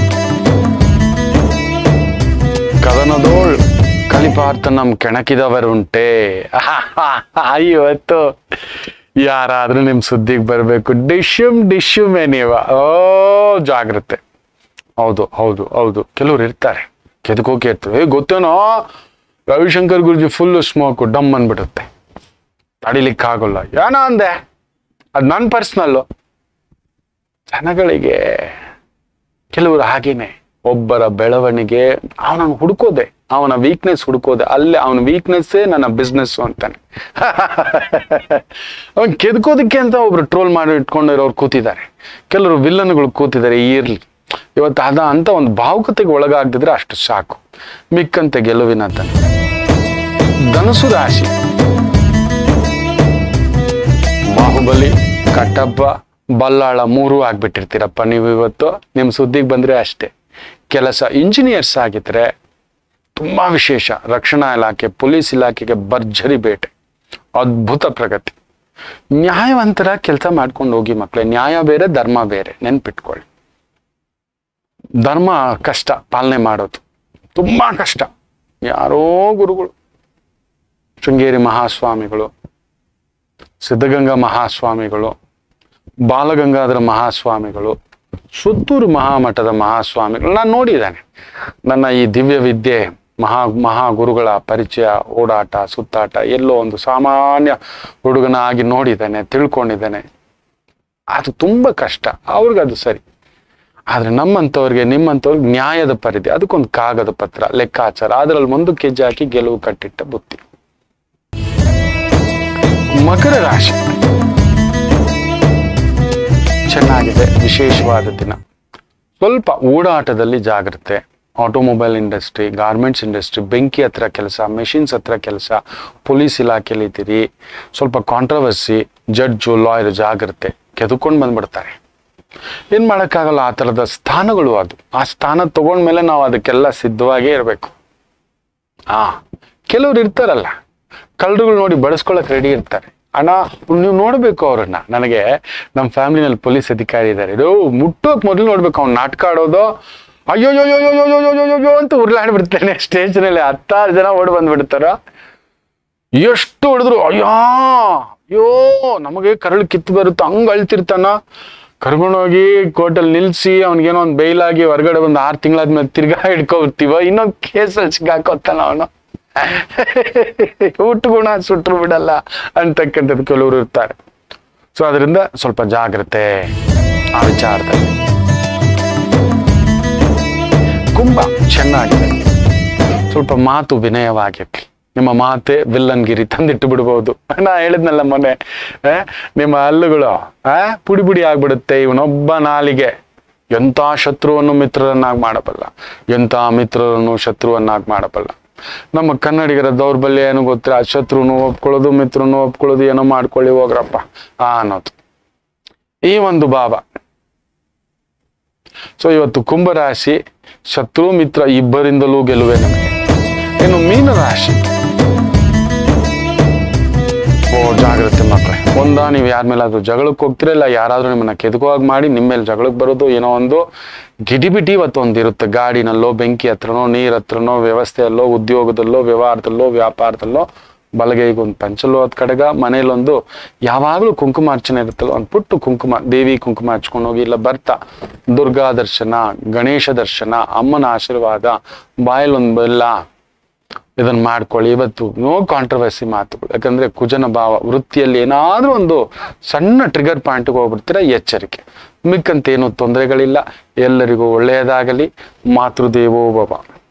ಕದನದೋಳ್ ಕಲಿಪಾರ್ಥ ನಮ್ ಕೆಣಕಿದವರುಂಟೆ. ಇವತ್ತು ಯಾರಾದ್ರೂ ನಿಮ್ ಸುದ್ದಿಗೆ ಬರ್ಬೇಕು. ಡಿಶ್ಯುಮ್ ಡಿಶ್ಯುಮೇ ನೀವ. ಓ ಜಾಗ್ರತೆ. ಹೌದು ಹೌದು ಹೌದು. ಕೆಲವ್ರು ಇರ್ತಾರೆ ಕೆದಕೋಕೆ ಇರ್ತವೆ. ಗೊತ್ತೇನೋ ರವಿಶಂಕರ್ ಗುರುಜಿ ಫುಲ್ ಸ್ಮೋಕು, ಡಮ್ ಅಂದ್ಬಿಡುತ್ತೆ, ತಡಿಲಿಕ್ಕಾಗಲ್ಲ. ಏನೋ ಅಂದೆ, ಅದು ನನ್ನ ಪರ್ಸ್ನಲ್ಲು. ಜನಗಳಿಗೆ ಕೆಲವರು ಹಾಗೇನೆ. ಒಬ್ಬರ ಬೆಳವಣಿಗೆ ಅವನನ್ನು ಹುಡುಕೋದೆ, ಅವನ ವೀಕ್ನೆಸ್ ಹುಡುಕೋದೆ. ಅಲ್ಲೇ ಅವನ ವೀಕ್ನೆಸ್ಸೇ ನನ್ನ ಬಿಸ್ನೆಸ್ಸು ಅಂತಾನೆ. ಅವನ್ ಕೆದ್ಕೋದಕ್ಕೆ ಅಂತ ಒಬ್ರು ಟ್ರೋಲ್ ಮಾಡಿ ಇಟ್ಕೊಂಡಿರೋರು ಕೂತಿದ್ದಾರೆ, ಕೆಲವರು ವಿಲ್ಲನ್ಗಳು ಕೂತಿದ್ದಾರೆ. ಇರ್ಲಿ, ಇವತ್ತು ಅದ ಅಂತ ಒಂದು ಭಾವುಕತೆಗೆ ಒಳಗಾಗ್ದಿದ್ರೆ ಅಷ್ಟು ಸಾಕು. ಮಿಕ್ಕಂತೆ ಗೆಲುವಿನ ತನ. ಧನುಸು ರಾಶಿ ಬಾಹುಬಲಿ, ಕಟ್ಟಪ್ಪ, ಬಲ್ಲಾಳ ಮೂರೂ ಆಗ್ಬಿಟ್ಟಿರ್ತೀರಪ್ಪ ನೀವು. ಇವತ್ತು ನಿಮ್ ಸುದ್ದಿಗೆ ಬಂದ್ರೆ ಅಷ್ಟೇ. ಕೆಲಸ ಇಂಜಿನಿಯರ್ಸ್ ಆಗಿದ್ರೆ ತುಂಬಾ ವಿಶೇಷ. ರಕ್ಷಣಾ ಇಲಾಖೆ, ಪೊಲೀಸ್ ಇಲಾಖೆಗೆ ಭರ್ಜರಿ ಬೇಟೆ, ಅದ್ಭುತ ಪ್ರಗತಿ. ನ್ಯಾಯವಂತರ ಕೆಲಸ ಮಾಡ್ಕೊಂಡು ಹೋಗಿ ಮಕ್ಕಳೇ. ನ್ಯಾಯ ಬೇರೆ, ಧರ್ಮ ಬೇರೆ, ನೆನ್ಪಿಟ್ಕೊಳ್ಳಿ. ಧರ್ಮ ಕಷ್ಟ ಪಾಲನೆ ಮಾಡೋದು, ತುಂಬಾ ಕಷ್ಟ. ಯಾರೋ ಗುರುಗಳು, ಶೃಂಗೇರಿ ಮಹಾಸ್ವಾಮಿಗಳು, ಸಿದ್ಧಗಂಗಾ ಮಹಾಸ್ವಾಮಿಗಳು, ಬಾಲಗಂಗಾಧರ ಮಹಾಸ್ವಾಮಿಗಳು, ಸುತ್ತೂರು ಮಹಾಮಠದ ಮಹಾಸ್ವಾಮಿಗಳು ನಾನು ನೋಡಿದ್ದೇನೆ. ನನ್ನ ಈ ದಿವ್ಯ ವಿದ್ಯೆ ಮಹಾ ಮಹಾ ಗುರುಗಳ ಪರಿಚಯ, ಓಡಾಟ, ಸುತ್ತಾಟ ಎಲ್ಲೋ ಒಂದು ಸಾಮಾನ್ಯ ಹುಡುಗನಾಗಿ ನೋಡಿದ್ದೇನೆ, ತಿಳ್ಕೊಂಡಿದ್ದೇನೆ. ಅದು ತುಂಬ ಕಷ್ಟ. ಅವ್ರಿಗದು ಸರಿ. ಆದ್ರೆ ನಮ್ಮಂಥವ್ರಿಗೆ, ನಿಮ್ಮಂಥವ್ರಿಗೆ ನ್ಯಾಯದ ಪರಿಧಿ, ಅದಕ್ಕೊಂದು ಕಾಗದ ಪತ್ರ, ಲೆಕ್ಕಾಚಾರ, ಅದರಲ್ಲಿ ಮುಂದಕ್ಕೆ ಹೆಜ್ಜೆ ಹಾಕಿ ಗೆಲುವು ಕಟ್ಟಿಟ್ಟ ಬುತ್ತಿ. ಮಕರ ರಾಶಿ ಚೆನ್ನಾಗಿದೆ, ವಿಶೇಷವಾದ ದಿನ. ಸ್ವಲ್ಪ ಓಡಾಟದಲ್ಲಿ ಜಾಗ್ರತೆ. ಆಟೋಮೊಬೈಲ್ ಇಂಡಸ್ಟ್ರಿ, ಗಾರ್ಮೆಂಟ್ಸ್ ಇಂಡಸ್ಟ್ರಿ, ಬೆಂಕಿ ಹತ್ರ ಕೆಲಸ, ಮೆಷಿನ್ಸ್ ಹತ್ರ ಕೆಲಸ, ಪೊಲೀಸ್ ಇಲಾಖೆಯಲ್ಲಿ ಇದ್ದೀರಿ. ಸ್ವಲ್ಪ ಕಾಂಟ್ರವರ್ಸಿ, ಜಡ್ಜು, ಲಾಯರ್, ಜಾಗ್ರತೆ. ಕೆದಕೊಂಡು ಬಂದ್ಬಿಡ್ತಾರೆ. ಏನ್ ಮಾಡೋಕ್ಕಾಗಲ್ಲ, ಆ ಥರದ ಸ್ಥಾನಗಳು. ಅದು ಆ ಸ್ಥಾನ ತಗೊಂಡ್ಮೇಲೆ ನಾವು ಅದಕ್ಕೆಲ್ಲ ಸಿದ್ಧವಾಗೇ ಇರಬೇಕು. ಆ ಕೆಲವ್ರು ಇರ್ತಾರಲ್ಲ, ಕಳ್ಳರುಗಳು ನೋಡಿ ಬಳಸ್ಕೊಳಕ್ ರೆಡಿ ಇರ್ತಾರೆ. ಅಣ್ಣ ನೀವು ನೋಡ್ಬೇಕು ಅವ್ರನ್ನ. ನನಗೆ ನಮ್ಮ ಫ್ಯಾಮಿಲಿನಲ್ಲಿ ಪೊಲೀಸ್ ಅಧಿಕಾರಿ ಇದ್ದಾರೆ. ಇದು ಮುಟ್ಟೋಕ್ ಮೊದಲು ನೋಡ್ಬೇಕು. ಅವ್ನು ನಾಟಕ ಆಡೋದು, ಅಯ್ಯೋ ಯೋ ಯೋ ಯೋ ಯೋ ಯೋ ಯೋ ಯೋ ಅಂತ ಉರ್ಲಾಡ್ಬಿಡ್ತಾನೆ ಸ್ಟೇಜ್ನಲ್ಲಿ. ಹತ್ತಾರು ಜನ ಓಡಿ ಬಂದ್ಬಿಡ್ತಾರ. ಎಷ್ಟು ಹೊಡೆದ್ರು ಅಯ್ಯೋ ಅಯ್ಯೋ ನಮಗೆ ಕರಳು ಕಿತ್ತು ಬರುತ್ತೆ, ಹಂಗ ಅಳ್ತಿರ್ತಾನ. ಕರ್ಕೊಂಡೋಗಿ ಕೋರ್ಟಲ್ಲಿ ನಿಲ್ಸಿ ಅವ್ನಿಗೇನೋ ಒಂದು ಬೈಲಾಗಿ ಹೊರಗಡೆ ಒಂದು ಆರು ತಿಂಗಳಾದ್ಮೇಲೆ ತಿರ್ಗಾ ಹಿಡ್ಕೊಬಿಡ್ತೀವ, ಇನ್ನೊಂದು ಕೇಸಲ್ಲಿ ಸಿಗಾಕೋತಾನ ಅವನು. ಊಟ ಗುಣ ಸುಟ್ರು ಬಿಡಲ್ಲ ಅಂತಕ್ಕಂಥದ್ದು ಕೆಲವರು ಇರ್ತಾರೆ. ಸೊ ಅದರಿಂದ ಸ್ವಲ್ಪ ಜಾಗ್ರತೆ ಆ ವಿಚಾರದಲ್ಲಿ. ಕುಂಭ ಚೆನ್ನಾಗಿದೆ, ಸ್ವಲ್ಪ ಮಾತು ವಿನಯವಾಗಿರ್ಲಿ. ನಿಮ್ಮ ಮಾತೆ ವಿಲ್ಲನ್ಗಿರಿ ತಂದಿಟ್ಟು ಬಿಡ್ಬೋದು. ನಾ ಹೇಳಿದ್ನಲ್ಲ ಮೊನ್ನೆ, ನಿಮ್ಮ ಹಲ್ಲುಗಳು ಆ ಪುಡಿ ಪುಡಿ ಆಗ್ಬಿಡುತ್ತೆ. ಇವನೊಬ್ಬ ನಾಲಿಗೆ ಎಂಥ ಶತ್ರುವನ್ನು ಮಿತ್ರರನ್ನಾಗಿ ಮಾಡಬಲ್ಲ, ಎಂಥ ಮಿತ್ರರನ್ನು ಶತ್ರುವನ್ನಾಗಿ ಮಾಡಬಲ್ಲ. ನಮ್ಮ ಕನ್ನಡಿಗರ ದೌರ್ಬಲ್ಯ ಏನು ಗೊತ್ತಿಲ್ಲ, ಶತ್ರುನು ಒಪ್ಕೊಳ್ಳೋದು ಮಿತ್ರನು ಒಪ್ಕೊಳ್ಳೋದು, ಏನೋ ಮಾಡ್ಕೊಳ್ಳಿ ಹೋಗ್ರಪ್ಪ ಆ ಅನ್ನೋದು ಈ ಒಂದು ಭಾವ. ಸೊ ಇವತ್ತು ಕುಂಭರಾಶಿ ಶತ್ರು ಮಿತ್ರ ಇಬ್ಬರಿಂದಲೂ ಗೆಲುವೆ ನಮಗೆ. ಇನ್ನು ಮೀನರಾಶಿ, ಓ ಜಾಗ್ರತೆ ಮಕ್ಕಳೇ. ಒಂದ ನೀವು ಯಾರ ಮೇಲಾದ್ರೂ ಜಗಳಕ್ಕೆ ಹೋಗ್ತಿರಲ್ಲ, ಯಾರಾದ್ರೂ ನಿಮ್ಮನ್ನ ಕೆದಕುವಾಗಿ ಮಾಡಿ ನಿಮ್ಮ ಮೇಲೆ ಜಗಳಕ್ಕೆ ಬರೋದು, ಏನೋ ಒಂದು ಗಿಡಿಬಿಟಿ ಇವತ್ತು ಒಂದಿರುತ್ತೆ. ಗಾಡಿನಲ್ಲೋ, ಬೆಂಕಿ ಹತ್ರನೋ, ನೀರ್ ಹತ್ರನೋ, ವ್ಯವಸ್ಥೆಯಲ್ಲೋ, ಉದ್ಯೋಗದಲ್ಲೋ, ವ್ಯವಹಾರದಲ್ಲೋ, ವ್ಯಾಪಾರದಲ್ಲೋ, ಬಲಗೈಗೆ ಒಂದು ಪಂಚಲು ಹತ್ ಕಡೆಗ, ಮನೇಲೊಂದು ಯಾವಾಗಲೂ ಕುಂಕುಮಾರ್ಚನೆ ಇರುತ್ತಲ್ಲ, ಒಂದು ಪುಟ್ಟು ಕುಂಕುಮ ದೇವಿ ಕುಂಕುಮ ಹಚ್ಕೊಂಡು ಹೋಗಿ. ಇಲ್ಲ ಬರ್ತಾ ದುರ್ಗಾ ದರ್ಶನ, ಗಣೇಶ ದರ್ಶನ, ಅಮ್ಮನ ಆಶೀರ್ವಾದ, ಬಾಯಲ್ಲೊಂದು ಬೆಲ್ಲ, ಇದನ್ನ ಮಾಡ್ಕೊಳ್ಳಿ. ಇವತ್ತು ನೋ ಕಾಂಟ್ರವರ್ಸಿ ಮಾತುಗಳು, ಯಾಕಂದ್ರೆ ಕುಜನ ಭಾವ ವೃತ್ತಿಯಲ್ಲಿ ಏನಾದ್ರೂ ಒಂದು ಸಣ್ಣ ಟ್ರಿಗರ್ ಪಾಯಿಂಟ್ಗೆ ಹೋಗ್ಬಿಡ್ತೀರ, ಎಚ್ಚರಿಕೆ. ಮಿಕ್ಕಂತೇನು ತೊಂದರೆಗಳಿಲ್ಲ. ಎಲ್ಲರಿಗೂ ಒಳ್ಳೆಯದಾಗಲಿ. ಮಾತೃದೇವೋ ಭವ.